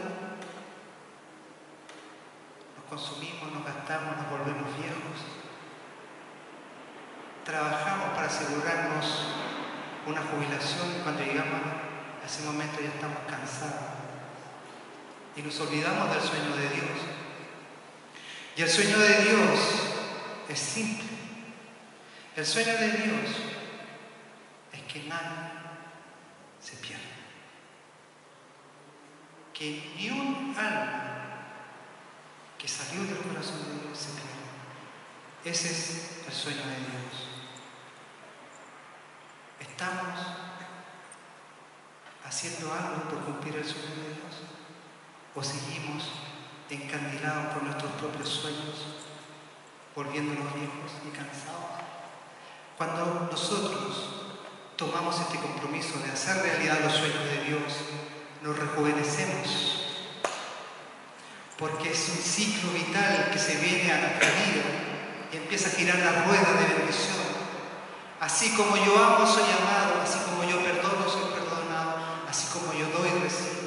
Nos consumimos, nos gastamos, nos volvemos viejos. Trabajamos para asegurarnos una jubilación y cuando llegamos a ese momento ya estamos cansados y nos olvidamos del sueño de Dios. Y el sueño de Dios es simple. El sueño de Dios es que nadie se pierda. Que ni un alma que salió del corazón de Dios se pierda. Ese es el sueño de Dios. ¿Estamos haciendo algo por cumplir el sueño de Dios? ¿O seguimos encandilados por nuestros propios sueños, volviéndonos viejos y cansados? Cuando nosotros tomamos este compromiso de hacer realidad los sueños de Dios, nos rejuvenecemos, porque es un ciclo vital que se viene a nuestra vida y empieza a girar la rueda de bendición. Así como yo amo, soy amado, así como yo perdono, soy perdonado, así como yo doy, recibo.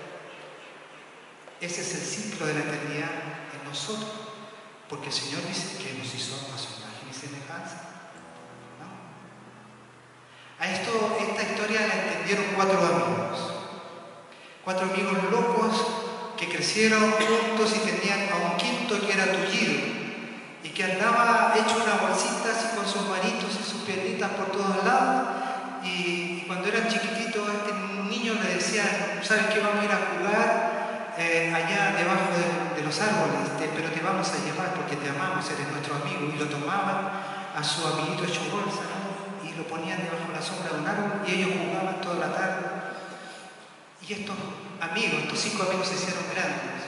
Ese es el ciclo de la eternidad en nosotros, porque el Señor dice que nos hizo a su imagen y semejanza. A esto, esta historia la entendieron cuatro amigos. Cuatro amigos locos que crecieron juntos y tenían a un quinto que era tullido y que andaba hecho una bolsita así con sus manitos y sus piernitas por todos lados. Y, y cuando eran chiquititos, este niño le decía, ¿sabes qué? Vamos a ir a jugar eh, allá debajo de, de los árboles, te, pero te vamos a llevar porque te amamos, eres nuestro amigo. Y lo tomaban a su amiguito hecho bolsa, ¿no? Y lo ponían debajo de la sombra de un árbol y ellos jugaban toda la tarde. Y estos amigos, estos cinco amigos se hicieron grandes.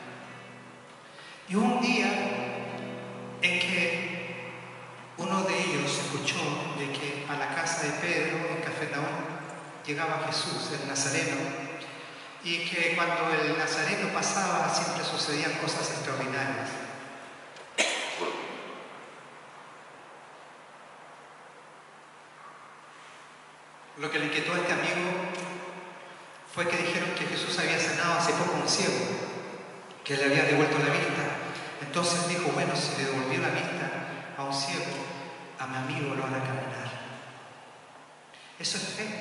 Y hubo un día en que uno de ellos escuchó de que a la casa de Pedro en Cafarnaúm llegaba Jesús, el Nazareno, y que cuando el Nazareno pasaba siempre sucedían cosas extraordinarias. Lo que le inquietó a este amigo fue que dijeron que Jesús había sanado hace poco a un ciego, que le había devuelto la vista. Entonces dijo, bueno, si le devolvió la vista a un ciego, a mi amigo lo hará caminar. Eso es fe.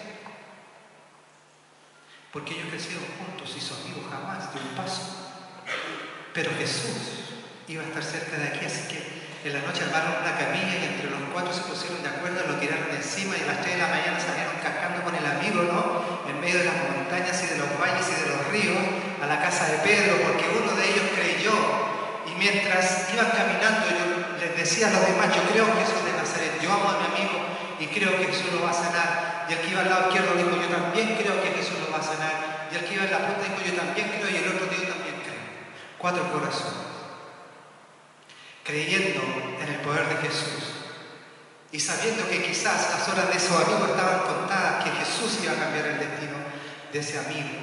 Porque ellos crecieron juntos y su amigo jamás dio un paso. Pero Jesús iba a estar cerca de aquí, así que en la noche armaron una camilla y entre los cuatro se pusieron de acuerdo, lo tiraron encima y a las tres de la mañana salieron cascando con el amigo, ¿no? En medio de las montañas y de los valles y de los ríos, a la casa de Pedro, porque uno de ellos creyó. Y mientras iban caminando, yo les decía a los demás, yo creo que Jesús de Nazaret, yo amo a mi amigo y creo que Jesús lo va a sanar. Y el que iba al lado izquierdo dijo, yo también creo que Jesús lo va a sanar. Y el que iba en la punta dijo, yo también creo, y el otro dijo, yo también creo. Cuatro corazones. Creyendo en el poder de Jesús y sabiendo que quizás las horas de esos amigos estaban contadas, que Jesús iba a cambiar el destino de ese amigo.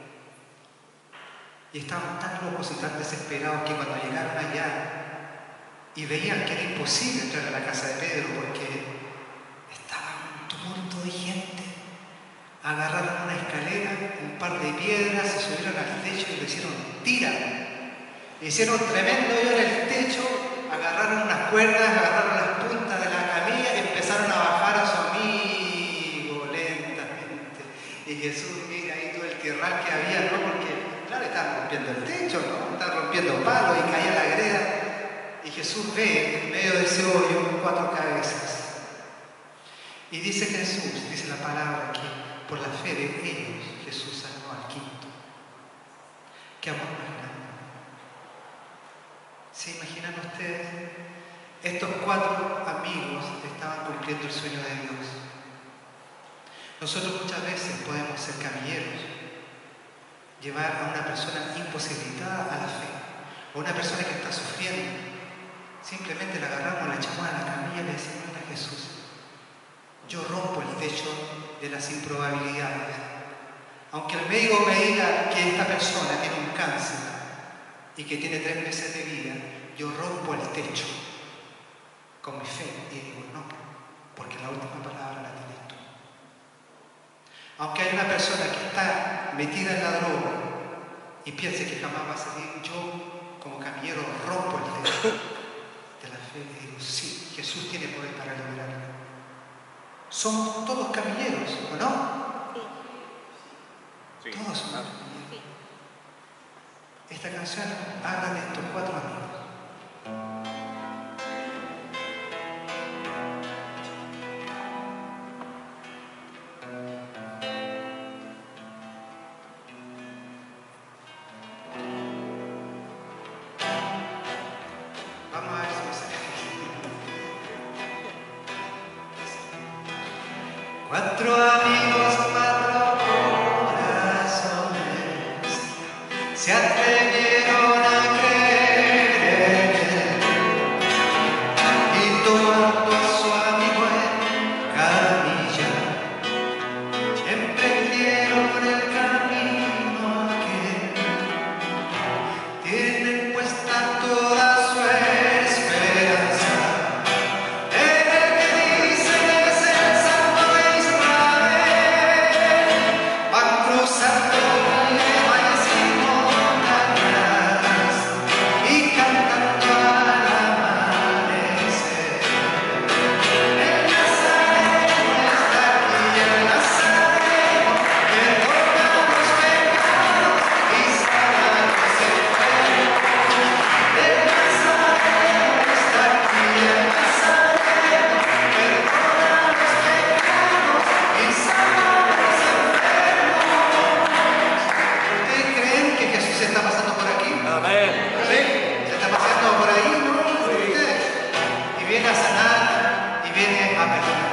Y estaban tan locos y tan desesperados que cuando llegaron allá y veían que era imposible entrar a la casa de Pedro porque estaba un tumulto de gente, agarraron una escalera, un par de piedras, se subieron al techo y le hicieron tira. Le hicieron tremendo hoyo en el techo, agarraron unas cuerdas, agarraron las puntas de la camilla y empezaron a bajar a su amigo lentamente. Y Jesús mira ahí todo el tierral que había, ¿no? Porque, claro, estaban rompiendo el techo, ¿no? Estaban rompiendo palos y caía la greda. Y Jesús ve en medio de ese hoyo cuatro cabezas. Y dice Jesús, dice la palabra que por la fe de ellos Jesús sanó al quinto. ¿Qué amor más grande? ¿Se imaginan ustedes? Estos cuatro amigos estaban cumpliendo el sueño de Dios. Nosotros muchas veces podemos ser camilleros, llevar a una persona imposibilitada a la fe, o una persona que está sufriendo. Simplemente la agarramos, la echamos a la camilla y le decimos: mira Jesús, yo rompo el techo de las improbabilidades. Aunque el médico me diga que esta persona tiene un cáncer y que tiene tres meses de vida, yo rompo el techo con mi fe y digo: no, porque la última palabra la tienes tú. Aunque hay una persona que está metida en la droga y piense que jamás va a salir, yo como camillero rompo el techo de la fe y digo: sí, Jesús tiene poder para liberarla. Somos todos camilleros, ¿o no? Sí. Todos somos camilleros. Sí. Esta canción habla de estos cuatro amigos. Cuatro amigos, cuatro corazones se atrevieron a creer en él y tomando a su amigo en camilla emprendieron el camino aquel. Tienen puesta toda su esperanza en el que dicen es el Santo de Israel. Van cruzando valles y montañas y cantando al amanecer. El Nazareno está aquí, el Nazareno perdona los pecados y sana los enfermos. El Nazareno está aquí, el Nazareno perdona los pecados y sana los enfermos. ¿Ustedes creen que Jesús está pasando por aquí? Amén. ¿Sí? ¿Se está paseando por ahí? ¿No? ¿Ustedes? Y viene a sanar y viene a perdonar.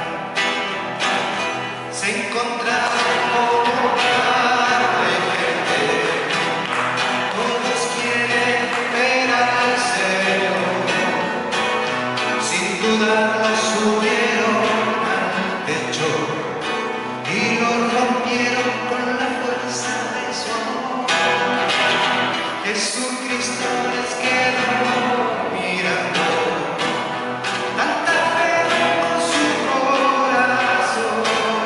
Se encontraron con un mar de gente. Todos quieren ver al Señor. Sin dudarlo subieron al techo y lo rompieron con la fuerza de su amor. Jesucristo les quedó mirando, tanta fe con su corazón.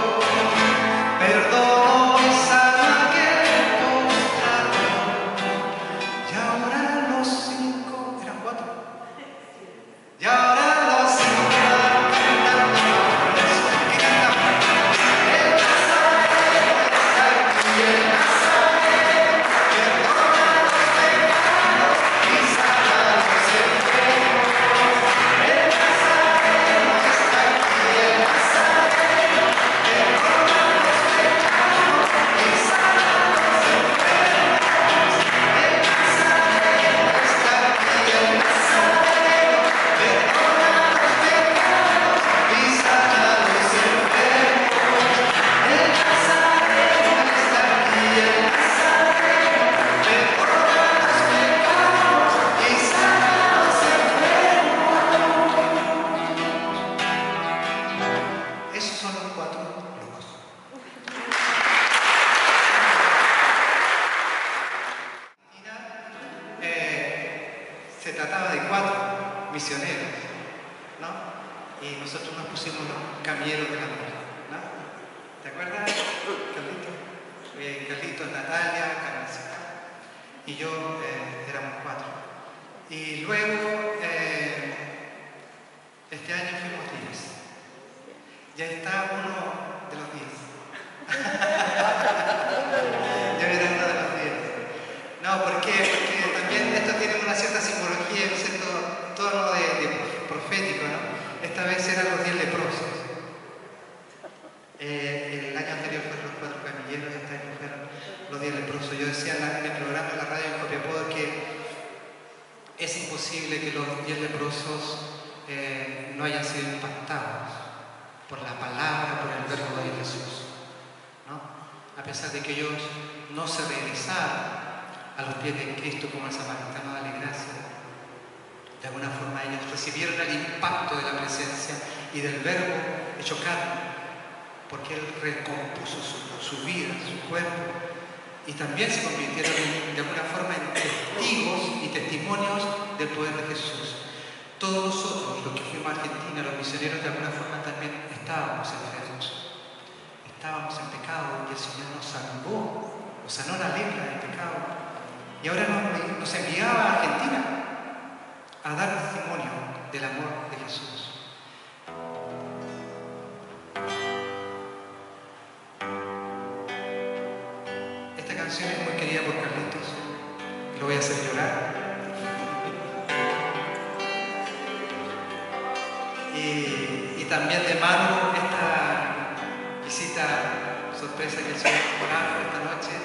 Perdonó y sanó aquel postrado. Y ahora los cinco, eran cuatro. Y ahora los cinco van cantando por eso. Y cantamos: el Nazareno está aquí, el Nazareno perdona los pecados y sana los enfermos. El Nazareno está aquí, el Nazareno perdona los pecados y sana los enfermos. El Nazareno está aquí, el Nazareno perdona los pecados y sana los enfermos. El Nazareno está aquí, el Nazareno perdona los pecados y sana los enfermos. Esos son los cuatro locos. Eh, se trataba de cuatro misioneros, ¿no? Y nosotros nos pusimos los camilleros del amor, ¿no? ¿Te acuerdas, Carlito? Eh, Carlito, Natalia, Carmencita y yo eh, éramos cuatro. Y luego, eh, este año fuimos diez. Ya está uno de los diez. Ya verán uno de los diez. No, ¿por qué? Porque también esto tiene una cierta simbología, un cierto tono de, de profético, ¿no? Esta vez eran los diez leprosos. Eh, el año anterior fueron los cuatro camilleros, este año fueron los diez leprosos. Yo decía en, la, en el programa de la radio en Copiapó que es imposible que los diez leprosos eh, no hayan sido impactados por la palabra, por el verbo de Jesús. a pesar de que ellos no se regresaron a los pies de Cristo como el samaritano, dale gracias. De alguna forma ellos recibieron el impacto de la presencia y del verbo hecho carne, porque Él recompuso su, su vida, su cuerpo, y también se convirtieron en, de alguna forma en testigos y testimonios del poder de Jesús. Todos nosotros, los que fuimos a Argentina, los misioneros, de alguna forma también estábamos enfermos, estábamos en pecado y el Señor nos salvó, nos sanó la lepra del pecado. Y ahora nos, nos enviaba a Argentina a dar testimonio del amor de Jesús. Esta canción es muy querida por Carlitos, lo voy a hacer llorar. Y, y también de mano esta visita sorpresa que el Señor trajo esta noche.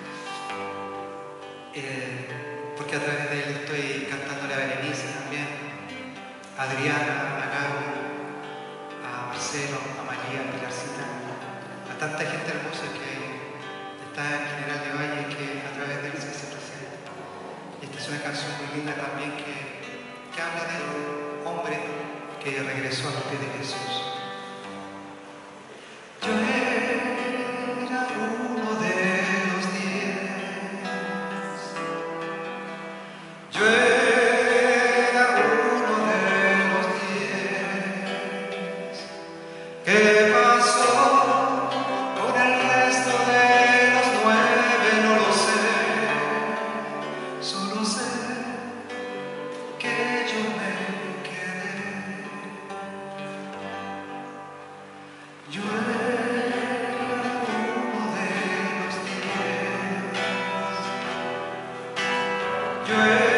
Eh, porque a través de él estoy cantándole a Berenice también, a Adriana, a Gaby, a Marcelo, a María, a Pilarcita, a tanta gente hermosa que está en General de Valle y que a través de él se hace presente. Y esta es una canción muy linda también que, que habla del hombre que regresó a los pies de Jesús. Yo era uno de los diez. Yo era uno de los diez que pasó con el resto de los nueve, no lo sé, solo sé que yo me quedé. Yo era uno de los diez. Yo era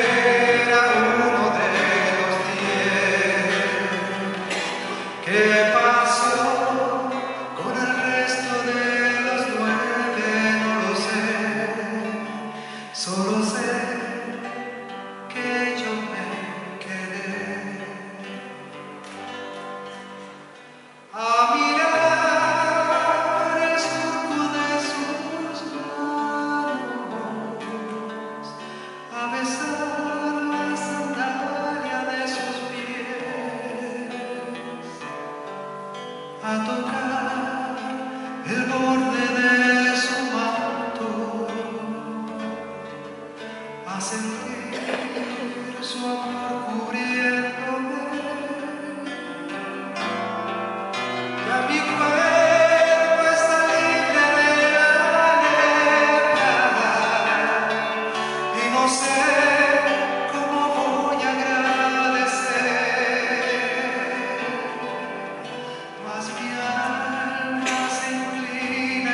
¿qué pasó con el resto de los nueve? No lo sé, solo sé que yo me quedé a mirar el surco de sus manos, a besar la sandalia de sus pies, a tocar el borde de su manto, a sentir su amor cubriéndome, y a mi cuerpo está libre de la lepra, y no sé cómo voy a agradecer. Mas mi alma se inclina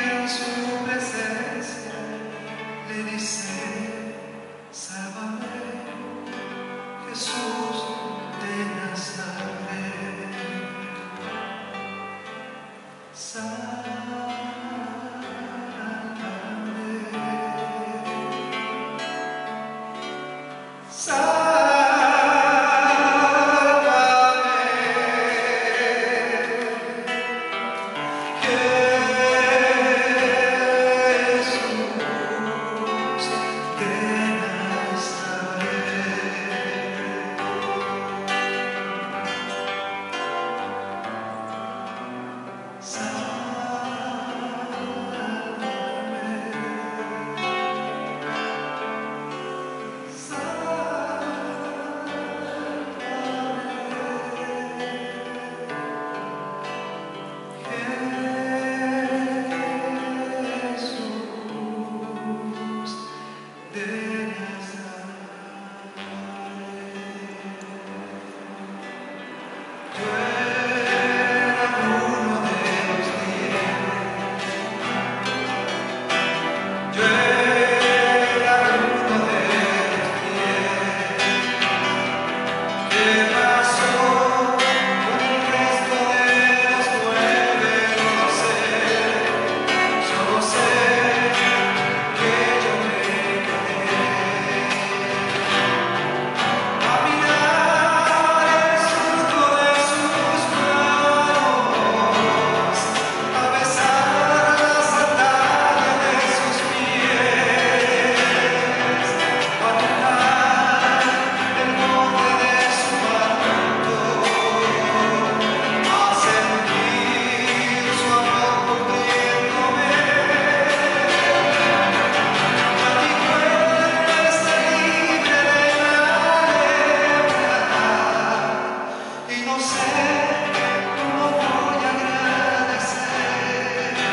no sé cómo voy a agradecer,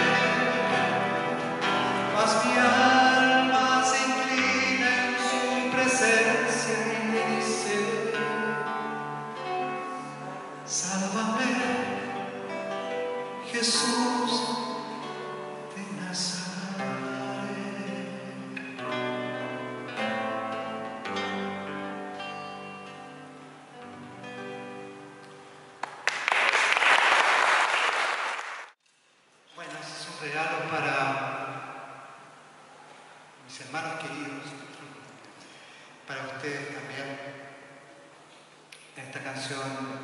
mas mi alma se inclina en su presencia y me dice: sálvame, Jesús de Nazaret. Bueno, ese es un regalo para mis hermanos queridos, para ustedes también. Esta canción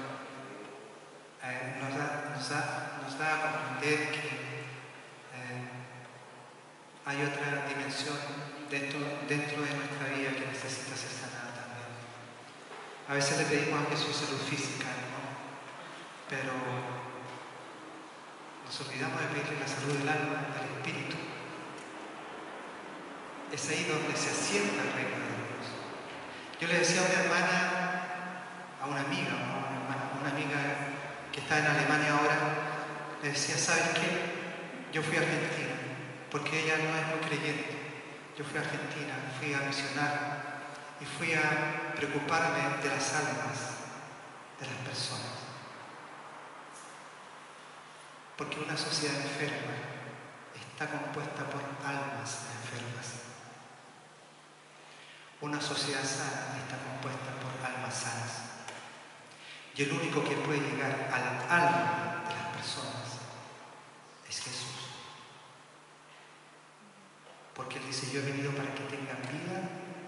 eh, nos, da, nos, da, nos da a comprender que eh, hay otra dimensión dentro, dentro de nuestra vida que necesita ser sanada también. A veces le pedimos a Jesús salud física, ¿no? Pero nos olvidamos de pedirle la salud del alma, del espíritu. Es ahí donde se asienta el reino de Dios. Yo le decía a una hermana, a una amiga, ¿no? una, hermana, una amiga que está en Alemania ahora, le decía: ¿sabes qué? Yo fui a Argentina, porque ella no es muy creyente. Yo fui a Argentina, fui a misionar y fui a preocuparme de las almas de las personas. Porque una sociedad enferma está compuesta por almas enfermas. Una sociedad sana está compuesta por almas sanas. Y el único que puede llegar al alma de las personas es Jesús. Porque Él dice: yo he venido para que tengan vida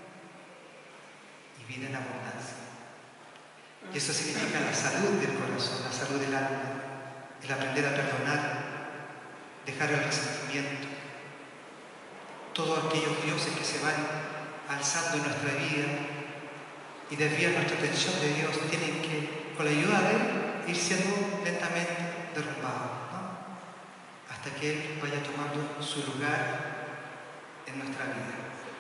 y vida en abundancia. Y eso significa la salud del corazón, la salud del alma. El aprender a perdonar, dejar el resentimiento, todos aquellos dioses que se van alzando en nuestra vida y desvían nuestra atención de Dios, tienen que, con la ayuda de Él, ir siendo lentamente derrumbados, ¿no? Hasta que Él vaya tomando su lugar en nuestra vida.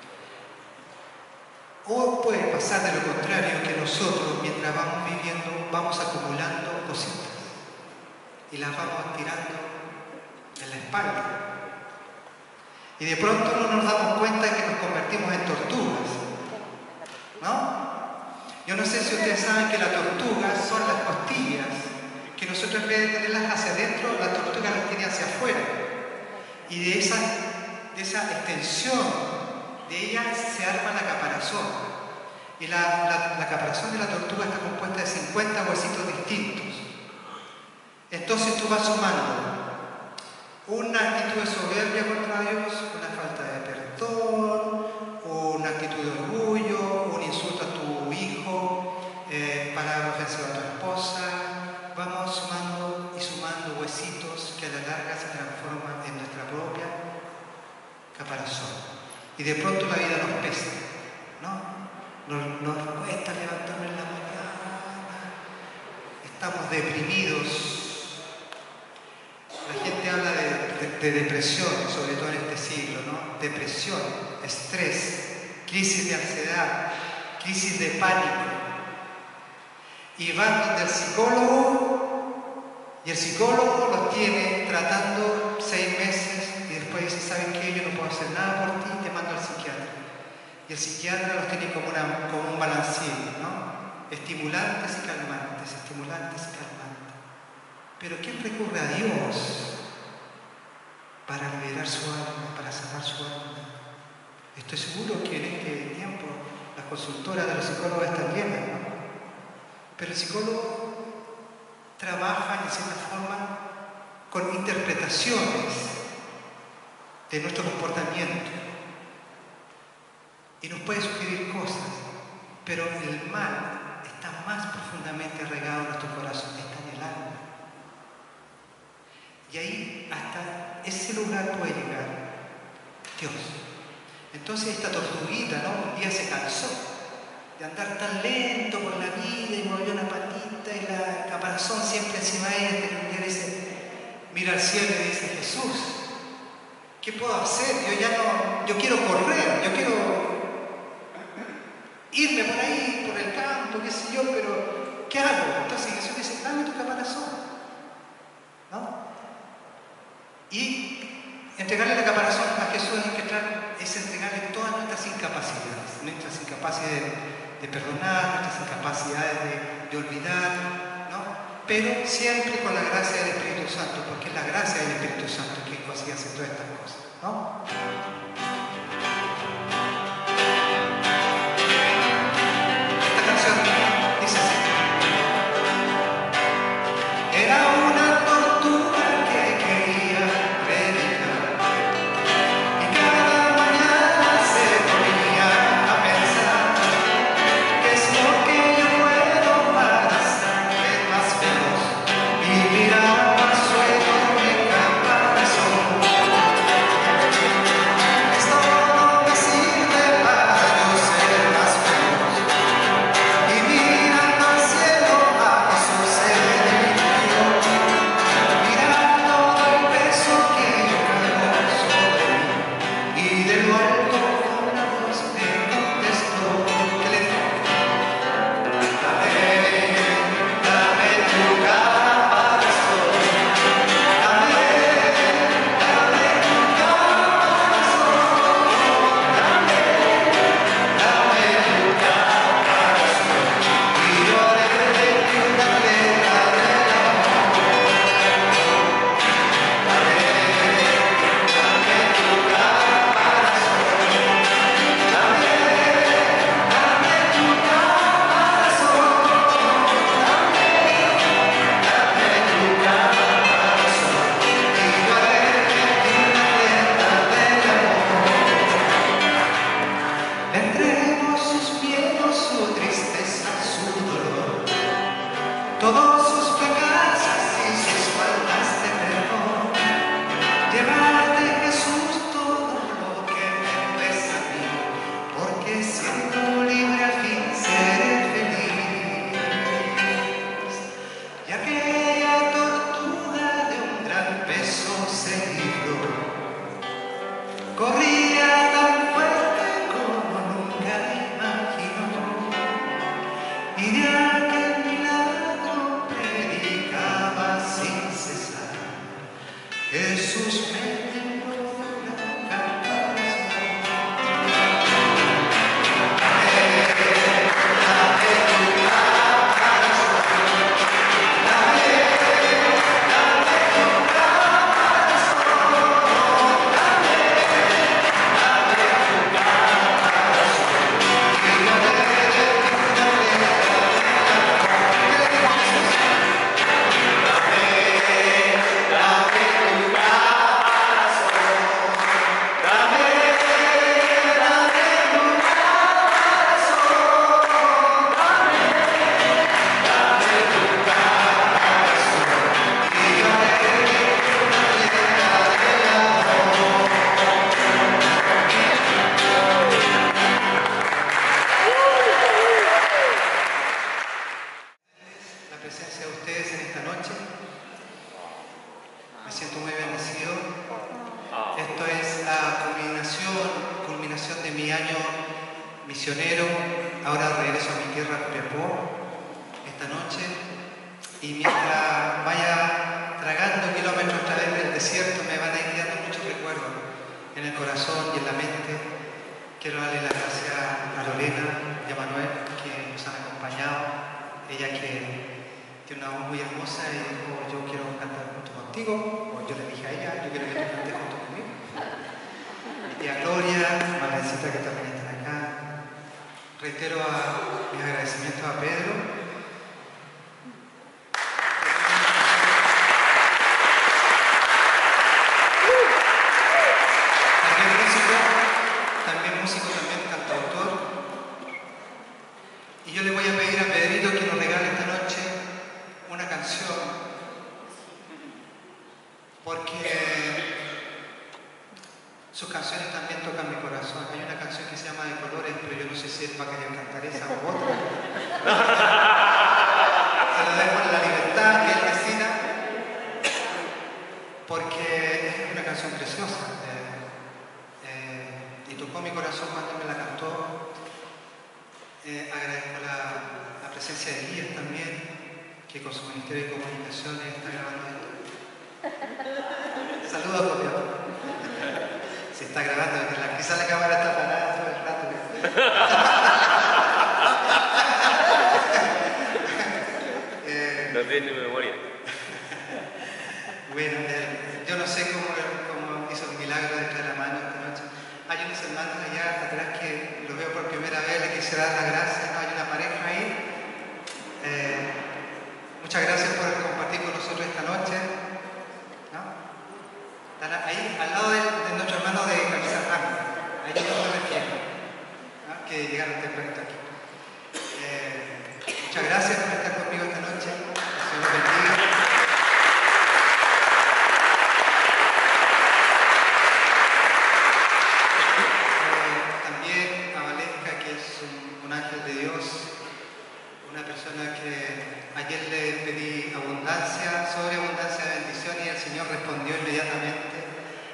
O puede pasar de lo contrario, que nosotros, mientras vamos viviendo, vamos acumulando cositas y las vamos tirando en la espalda. Y de pronto no nos damos cuenta de que nos convertimos en tortugas, ¿no? Yo no sé si ustedes saben que las tortugas son las costillas, que nosotros en vez de tenerlas hacia adentro, la tortuga las tiene hacia afuera. Y de esa, de esa extensión de ella se arma la caparazón. Y la, la, la caparazón de la tortuga está compuesta de cincuenta huesitos distintos. Entonces tú vas sumando una actitud de soberbia contra Dios, una falta de perdón, una actitud de orgullo, un insulto a tu hijo, eh, palabra ofensiva a tu esposa. Vamos sumando y sumando huesitos que a la larga se transforman en nuestra propia caparazón. Y de pronto la vida nos pesa, ¿no? Nos, nos cuesta levantarnos en la mañana, estamos deprimidos. La gente habla de, de, de depresión, sobre todo en este siglo, ¿no? Depresión, estrés, crisis de ansiedad, crisis de pánico. Y van donde el psicólogo, y el psicólogo los tiene tratando seis meses, y después dice: ¿saben qué? Yo no puedo hacer nada por ti, te mando al psiquiatra. Y el psiquiatra los tiene como, una, como un balancín, ¿no? Estimulantes y calmantes, estimulantes y calmantes. Pero ¿quién recurre a Dios para liberar su alma, para sanar su alma? Estoy seguro que en este tiempo las consultoras de los psicólogos están llenas, ¿no? Pero el psicólogo trabaja en cierta forma con interpretaciones de nuestro comportamiento y nos puede sugerir cosas, pero el mal está más profundamente arraigado en nuestro corazón, está en el alma. Y ahí, hasta ese lugar puede llegar Dios. Entonces esta tortuguita, ¿no? Un día se cansó de andar tan lento por la vida y movió una patita y la caparazón siempre encima de ella. Y un día dice, mira al cielo y dice: Jesús, ¿qué puedo hacer? Yo ya no, yo quiero correr, yo quiero irme por ahí, por el campo, qué sé yo, pero ¿qué hago? Entonces Jesús dice: Entregarle la caparazón a Jesús es, entregar, es entregarle todas nuestras incapacidades, nuestras incapacidades de, de perdonar, nuestras incapacidades de, de olvidar, ¿no? Pero siempre con la gracia del Espíritu Santo, porque es la gracia del Espíritu Santo que consigue hacer todas estas cosas, ¿no? Esta canción dice así. Era una tortuga que quería predicar y cada mañana se ponía a pensar qué es lo que yo puedo para ser más veloz y miraba al suelo de caparazón. Esto no me sirve para yo ser más veloz y mirando al cielo a Jesús se dirigió. Mira todo el peso que yo cargo sobre mí y de lo alto con la voz me contestó. ¿Qué le dijo? Dame, dame tu caparazón, dame, dame tu caparazón, dame, dame tu caparazón y yo le prendí una vela del amor. Dame, dame tu caparazón, dame, dame tu caparazón, dame, dame tu caparazón y yo le prendí una vela del amor. Le entrego sus miedos, su tristeza, su dolor, todos sus fracasos y sus faltas de perdón. Llévate, Jesús, todo lo que me pesa a mí, porque siendo libre al fin seré feliz. Y aquella tortuga de un gran peso se libró, corría tan fuerte como nunca imaginó, y de aquel milagro predicaba sin cesar. Jesús me libró de una caparazón. Dame, dame tu caparazón, dame, dame tu caparazón, dame, dame tu caparazón y yo le prendí una vela del amor. ¿Qué le dijo Jesús? Dame, dame tu caparazón, dame, dame tu caparazón, dame, dame tu caparazón y yo le prendí una vela del amor. La presencia de ustedes en esta noche. Me siento muy bendecido. Esto es la culminación, culminación de mi año misionero. Ahora regreso a mi tierra, Copiapó, esta noche. Y mientras vaya tragando kilómetros a través del desierto, me van a ir quedando muchos recuerdos en el corazón y en la mente. Quiero darle las gracias a Lorena y a Manuel que nos han acompañado. Ella que tiene una voz muy hermosa y dijo, yo quiero cantar junto contigo, o yo le dije a ella, yo quiero que tú cantes junto conmigo. Mi tía Gloria, Marlencita que también están acá. Reitero a, mis agradecimientos a Pedro. También músico, también músico, también cantautor. Y yo le voy a pedir a Pedrito que nos regale esta noche una canción, porque sus canciones también tocan mi corazón. Hay una canción que se llama De Colores, pero yo no sé si él va a querer cantar esa o otra. Se la dejo en la libertad que él decida, porque es una canción preciosa. Eh, eh, y tocó mi corazón cuando me la cantó. Eh, agradezco la, la presencia de Elías también, que con su Ministerio de Comunicaciones está grabando esto. Saludos, Julio. Se está grabando, quizás la cámara está parada todo el rato. eh, No tiene memoria. Bueno, eh, yo no sé cómo, cómo hizo el milagro de traer la mano esta noche. Hay unos hermanos allá atrás que los veo por primera vez, les quisiera dar las gracias, ¿no? Hay una pareja ahí. Eh, muchas gracias por compartir con nosotros esta noche. ¿No? Están ahí al lado de, de nuestro hermano de camisa blanca. Ahí es donde me refiero, ¿no? Que llegaron tempranito aquí. Eh, muchas gracias por estar conmigo esta noche. Que el Señor los bendiga. Una persona que ayer le pedí abundancia, sobreabundancia de bendición y el Señor respondió inmediatamente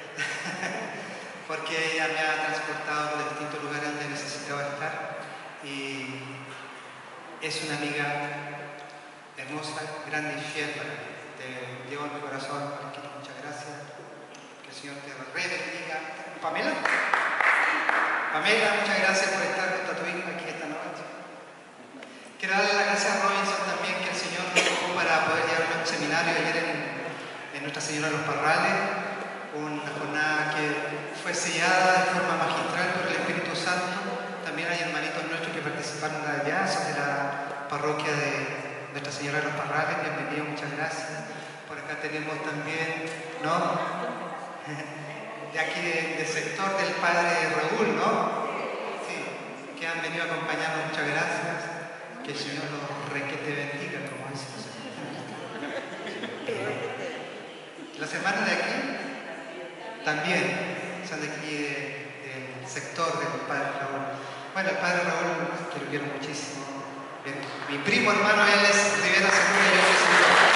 porque ella me ha transportado a los distintos lugares donde necesitaba estar y es una amiga hermosa, grande y fiel para mí. Te llevo en mi corazón, Marquita, muchas gracias. Que el Señor te bendiga. Pamela, Pamela, muchas gracias por estar junto a tu hija aquí esta noche. Quiero darle las gracias a Robinson también, que el Señor nos tocó para poder llevar a un seminario ayer en, en Nuestra Señora de los Parrales, una jornada que fue sellada de forma magistral por el Espíritu Santo. También hay hermanitos nuestros que participaron allá, son de la parroquia de Nuestra Señora de los Parrales. Bienvenidos, muchas gracias. Por acá tenemos también, ¿no? De aquí de, del sector del Padre Raúl, ¿no? Sí, que han venido a acompañarnos, muchas gracias. Que el Señor los requete bendiga, como dice el Señor. Las hermanas de aquí también son de aquí de, del sector del Padre Raúl. Bueno, el Padre Raúl, que lo quiero muchísimo. Bien. Mi primo hermano, él es Rivera Segura y yo soy Segura.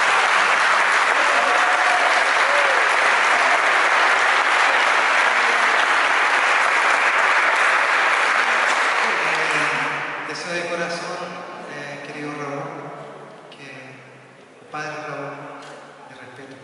Deseo de corazón, eh, querido Raúl, que Padre Raúl, de respeto,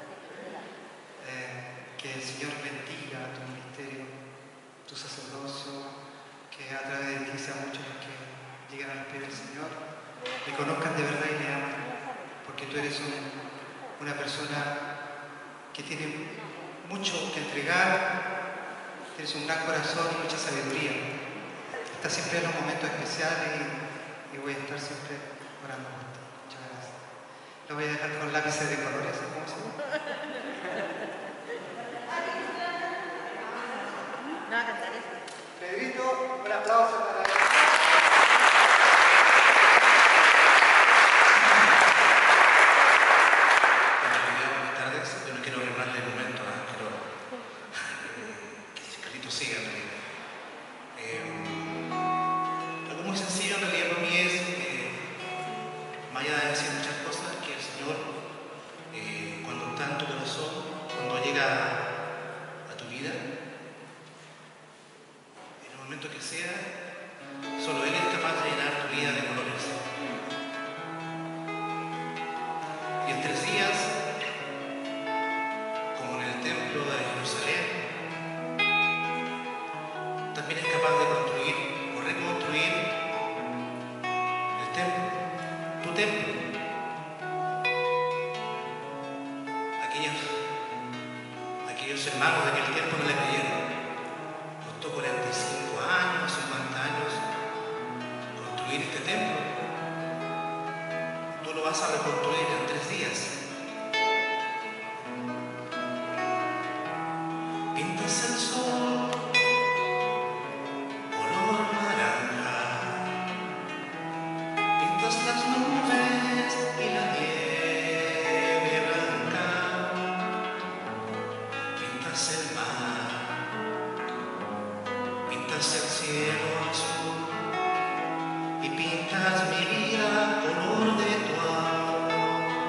eh, que el Señor bendiga tu ministerio, tu sacerdocio, que a través de ti sean muchos los que lleguen a los pies del Señor, le conozcan de verdad y le amen, porque tú eres un, una persona que tiene mucho que entregar, tienes un gran corazón y mucha sabiduría. Está siempre en los momentos especiales y, y voy a estar siempre orando por ti. Muchas gracias. Lo voy a dejar con lápices de colores, ¿cómo se llama? No, a cantar eso. Pedrito, un aplauso para él. Buenas tardes. Yo no quiero hablarle el momento, ¿eh? Quiero que Cristo siga en realidad. Eh, Algo muy sencillo en realidad para mí es, eh, más allá de decir muchas cosas, que el Señor, eh, cuando está en tu corazón, cuando llega a tu vida, en el momento que sea, solo Él es capaz de llenar tu vida de colores. Y en tres días, como en el templo de Jerusalén, también es capaz de construir o reconstruir el templo, tu templo. Aquellos, aquellos hermanos de aquel tiempo no le creyeron. Costó cuarenta y cinco años, cincuenta años construir este templo. Tú lo vas a reconstruir en tres días. Pintas el sol color naranja, pintas las nubes y la nieve blanca, pintas el mar, pintas el cielo azul y pintas mi vida color de tu amor.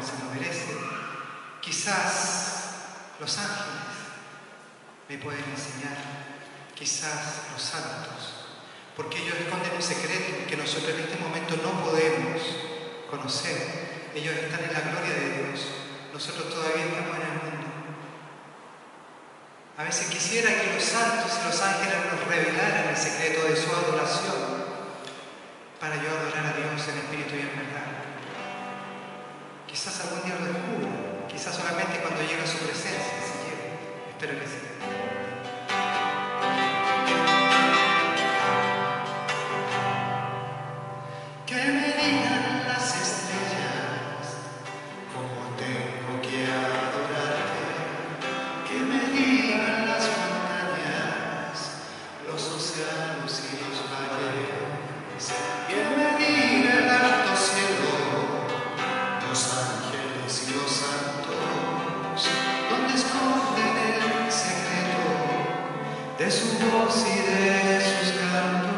se lo merece. Quizás los ángeles me pueden enseñar, quizás los santos, porque ellos esconden un secreto que nosotros en este momento no podemos conocer. Ellos están en la gloria de Dios, nosotros todavía estamos en el mundo. A veces quisiera que los santos y los ángeles nos revelaran el secreto de su adoración para yo adorar a Dios en espíritu y en verdad. Quizás algún día lo descubra, quizás solamente cuando llegue a su presencia, si llega. Espero que sí. Que me digan las estrellas cómo tengo que adorarte, que me digan las montañas, los océanos y los valles, que me diga el alto cielo, los ángeles y los santos, donde esconden el secreto de su voz y de sus cantos.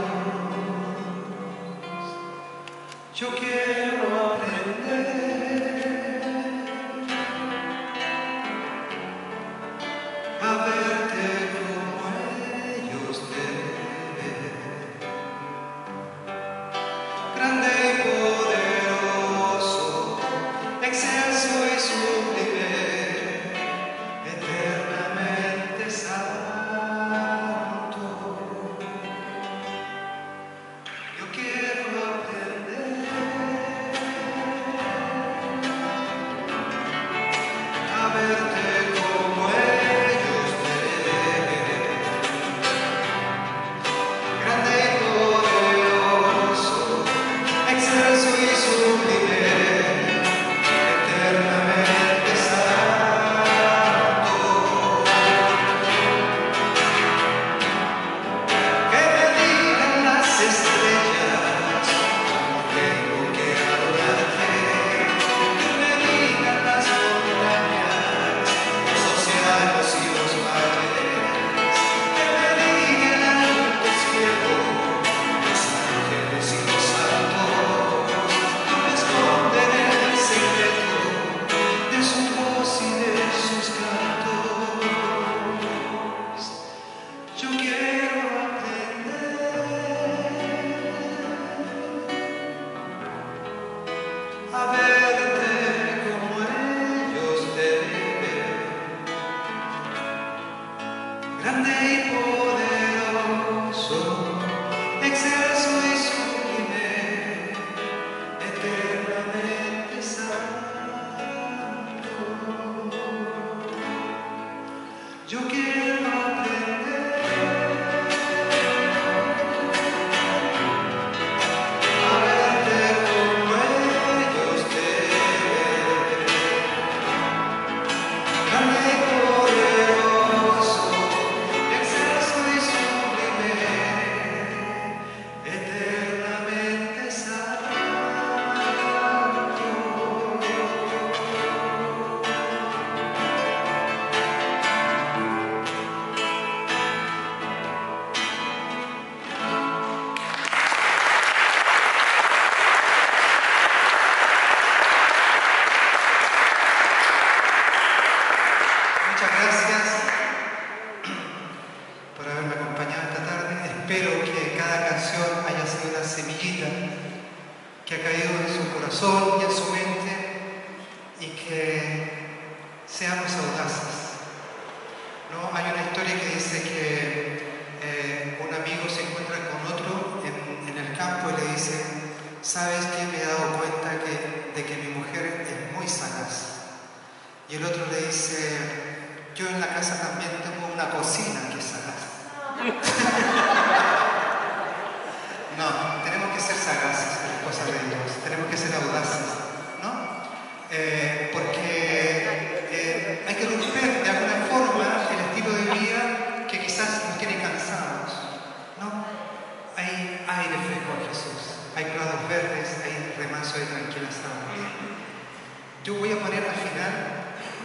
Yo quiero aprender a verte como ellos te ven, grande y poderoso, excelso y sublime, eternamente santo. Yo quiero aprender a verte como ellos te ven, grande y poderoso, excelso y sublime, eternamente santo. Que me digan las estrellas cómo tengo que adorarte, que me digan las montañas, los océanos y los mares, que me digan el alto cielo, los ángeles y los santos, donde esconden el secreto de su voz y de sus cantos. Yo quiero aprender a verte como ellos te ven, grande y poderoso, excelso y sublime, eternamente santo. Yo quiero aprender a verte como ellos te ven, grande y poderoso, excelso y sublime, eternamente santo. Muchas gracias por haberme acompañado esta tarde. Espero que cada canción haya sido una semillita que ha caído en su corazón y en su mente y que seamos audaces. ¿No? Hay una historia que dice que eh, un amigo se encuentra con otro en, en el campo y le dice: ¿sabes qué? Me he dado cuenta que, de que mi mujer es muy sagaz. Y el otro le dice: yo en la casa también tengo una cocina que es sagaz. No, tenemos que ser sagaces en las cosas de Dios, tenemos que ser audaces, ¿no? Eh, porque eh, hay que romper de alguna forma el estilo de vida que quizás nos tiene cansados, ¿no? Hay aire fresco en Jesús, hay prados verdes, hay remanso de tranquilas aguas. Yo voy a poner al final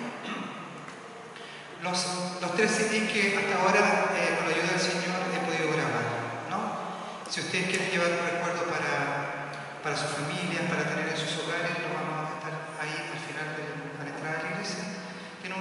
Los, los tres C Ds que hasta ahora, eh, con la ayuda del Señor, he podido grabar, ¿no? Si ustedes quieren llevar un recuerdo para, para sus familias, para tener en sus hogares, lo vamos a estar ahí al final de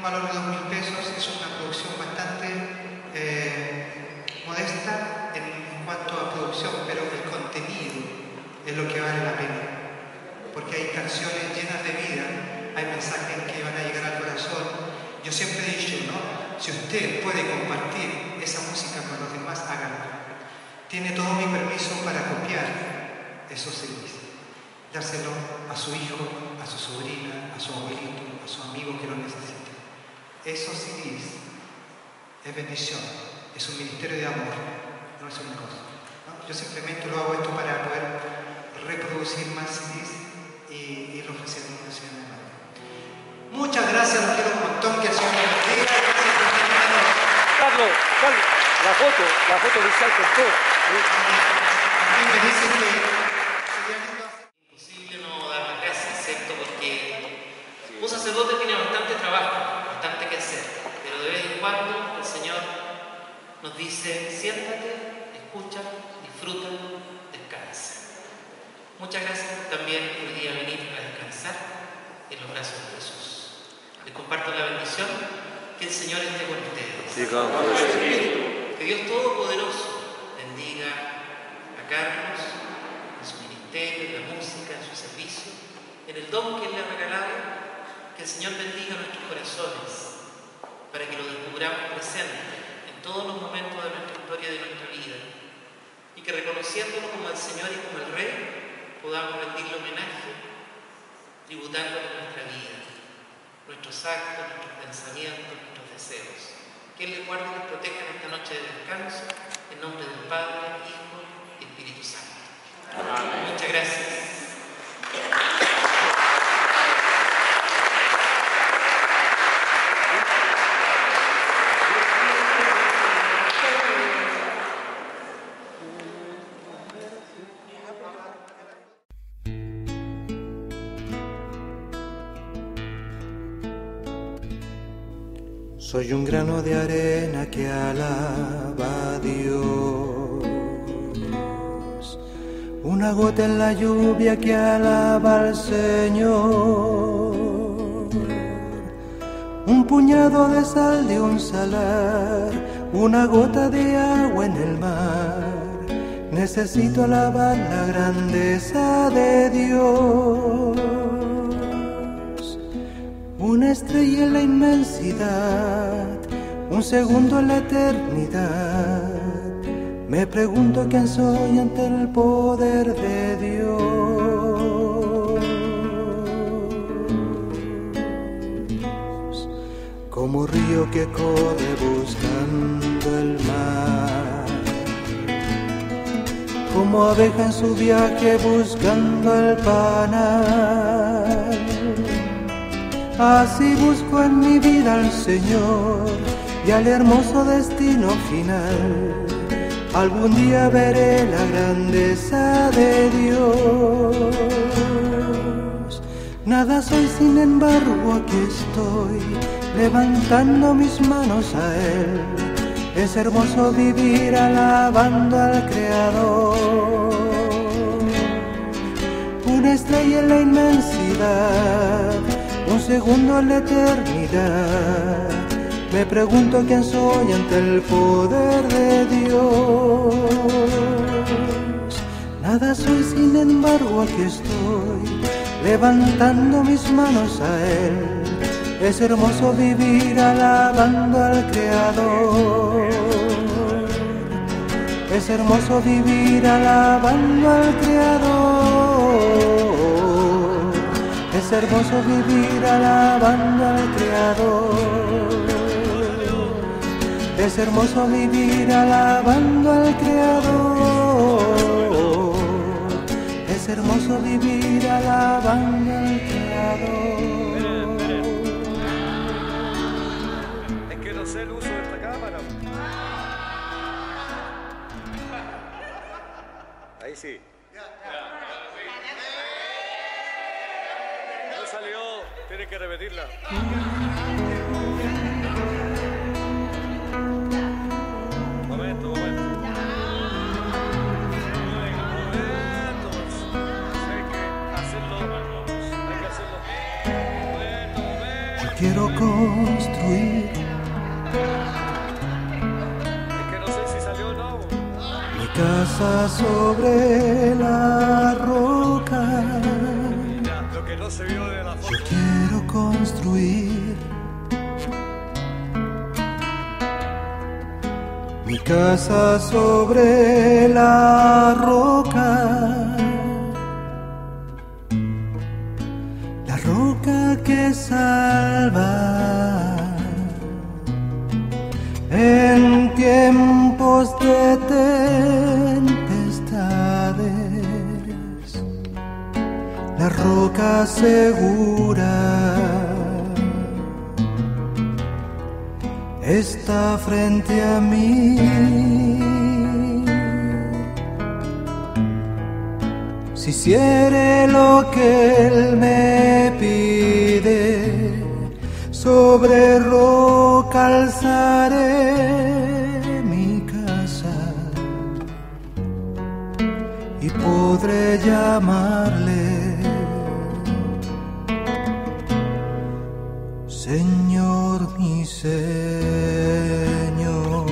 valor de dos mil pesos, es una producción bastante eh, modesta en, en cuanto a producción, pero el contenido es lo que vale la pena, porque hay canciones llenas de vida, hay mensajes que van a llegar al corazón. Yo siempre he dicho, ¿no? Si usted puede compartir esa música con los demás, háganlo. Tiene todo mi permiso para copiar esos C Ds, dárselo a su hijo, a su sobrina, a su abuelito, a su amigo que lo necesite. Esos C Ds es bendición, es un ministerio de amor, no es un negocio, ¿no? Yo simplemente lo hago esto para poder reproducir más C Ds y ir ofreciendo una canción de amor. Muchas gracias, los quiero un montón, que el Señor los bendiga. Carlos, Carlos, la foto, la foto inicial con todo. Aquí me dicen que sería lindo hacer... Imposible no dar las gracias, excepto porque un sacerdote tiene bastante trabajo, bastante que hacer, pero de vez en cuando el Señor nos dice, siéntate, escucha, disfruta, descansa. Muchas gracias también por hoy día venir a descansar en los brazos de Jesús. Les comparto la bendición, que el Señor esté con ustedes. Que Dios Todopoderoso bendiga a Carlos en su ministerio, en la música, en su servicio, en el don que Él le ha regalado. Que el Señor bendiga nuestros corazones para que lo descubramos presente en todos los momentos de nuestra historia y de nuestra vida, y que reconociéndolo como el Señor y como el Rey podamos rendirle homenaje tributándole nuestra vida, nuestros actos, nuestros pensamientos, nuestros deseos. Que Él les guarde y les proteja en esta noche de descanso, en nombre del Padre, Hijo y Espíritu Santo. Amén. Muchas gracias. Soy un grano de arena que alaba a Dios, una gota en la lluvia que alaba al Señor, un puñado de sal de un salar, una gota de agua en el mar. Necesito alabar la grandeza de Dios. Una estrella en la inmensidad, un segundo en la eternidad. Me pregunto quién soy ante el poder de Dios. Como río que corre buscando el mar, como abeja en su viaje buscando el panal. Así busco en mi vida al Señor y al hermoso destino final. Algún día veré la grandeza de Dios. Nada soy, sin embargo aquí estoy, levantando mis manos a Él. Es hermoso vivir alabando al Creador. Una estrella en la inmensidad, un segundo en la eternidad. Me pregunto quién soy ante el poder de Dios. Nada soy, sin embargo aquí estoy, levantando mis manos a Él. Es hermoso vivir alabando al Creador. Es hermoso vivir alabando al Creador. Es hermoso vivir alabando al Creador. Es hermoso vivir alabando al Creador. Es hermoso vivir alabando al Creador. Es que no sé el uso de esta cámara. Ahí sí. No salió, tiene que repetirla. Momento, momento. Momento. Hay que hacerlo. Hay que hacerlo. Momento, momento. quiero construir. Es que no sé si salió o no. Mi casa sobre la roca. Ya, lo que no se vio de la foto. Yo quiero construir mi casa sobre la roca, la roca que salva en tiempos de tempestades, la roca segura está frente a mí. Si hiciere lo que Él me pide, sobre roca alzaré mi casa y podré llamarle Señor, mi Señor.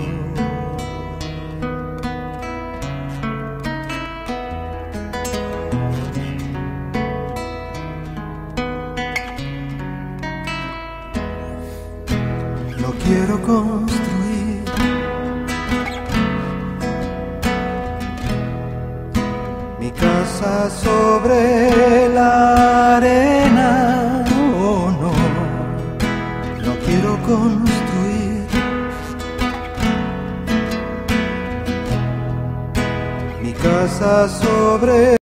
Lo quiero construir, mi casa sobre la arena. Oh no, lo quiero construir, mi casa sobre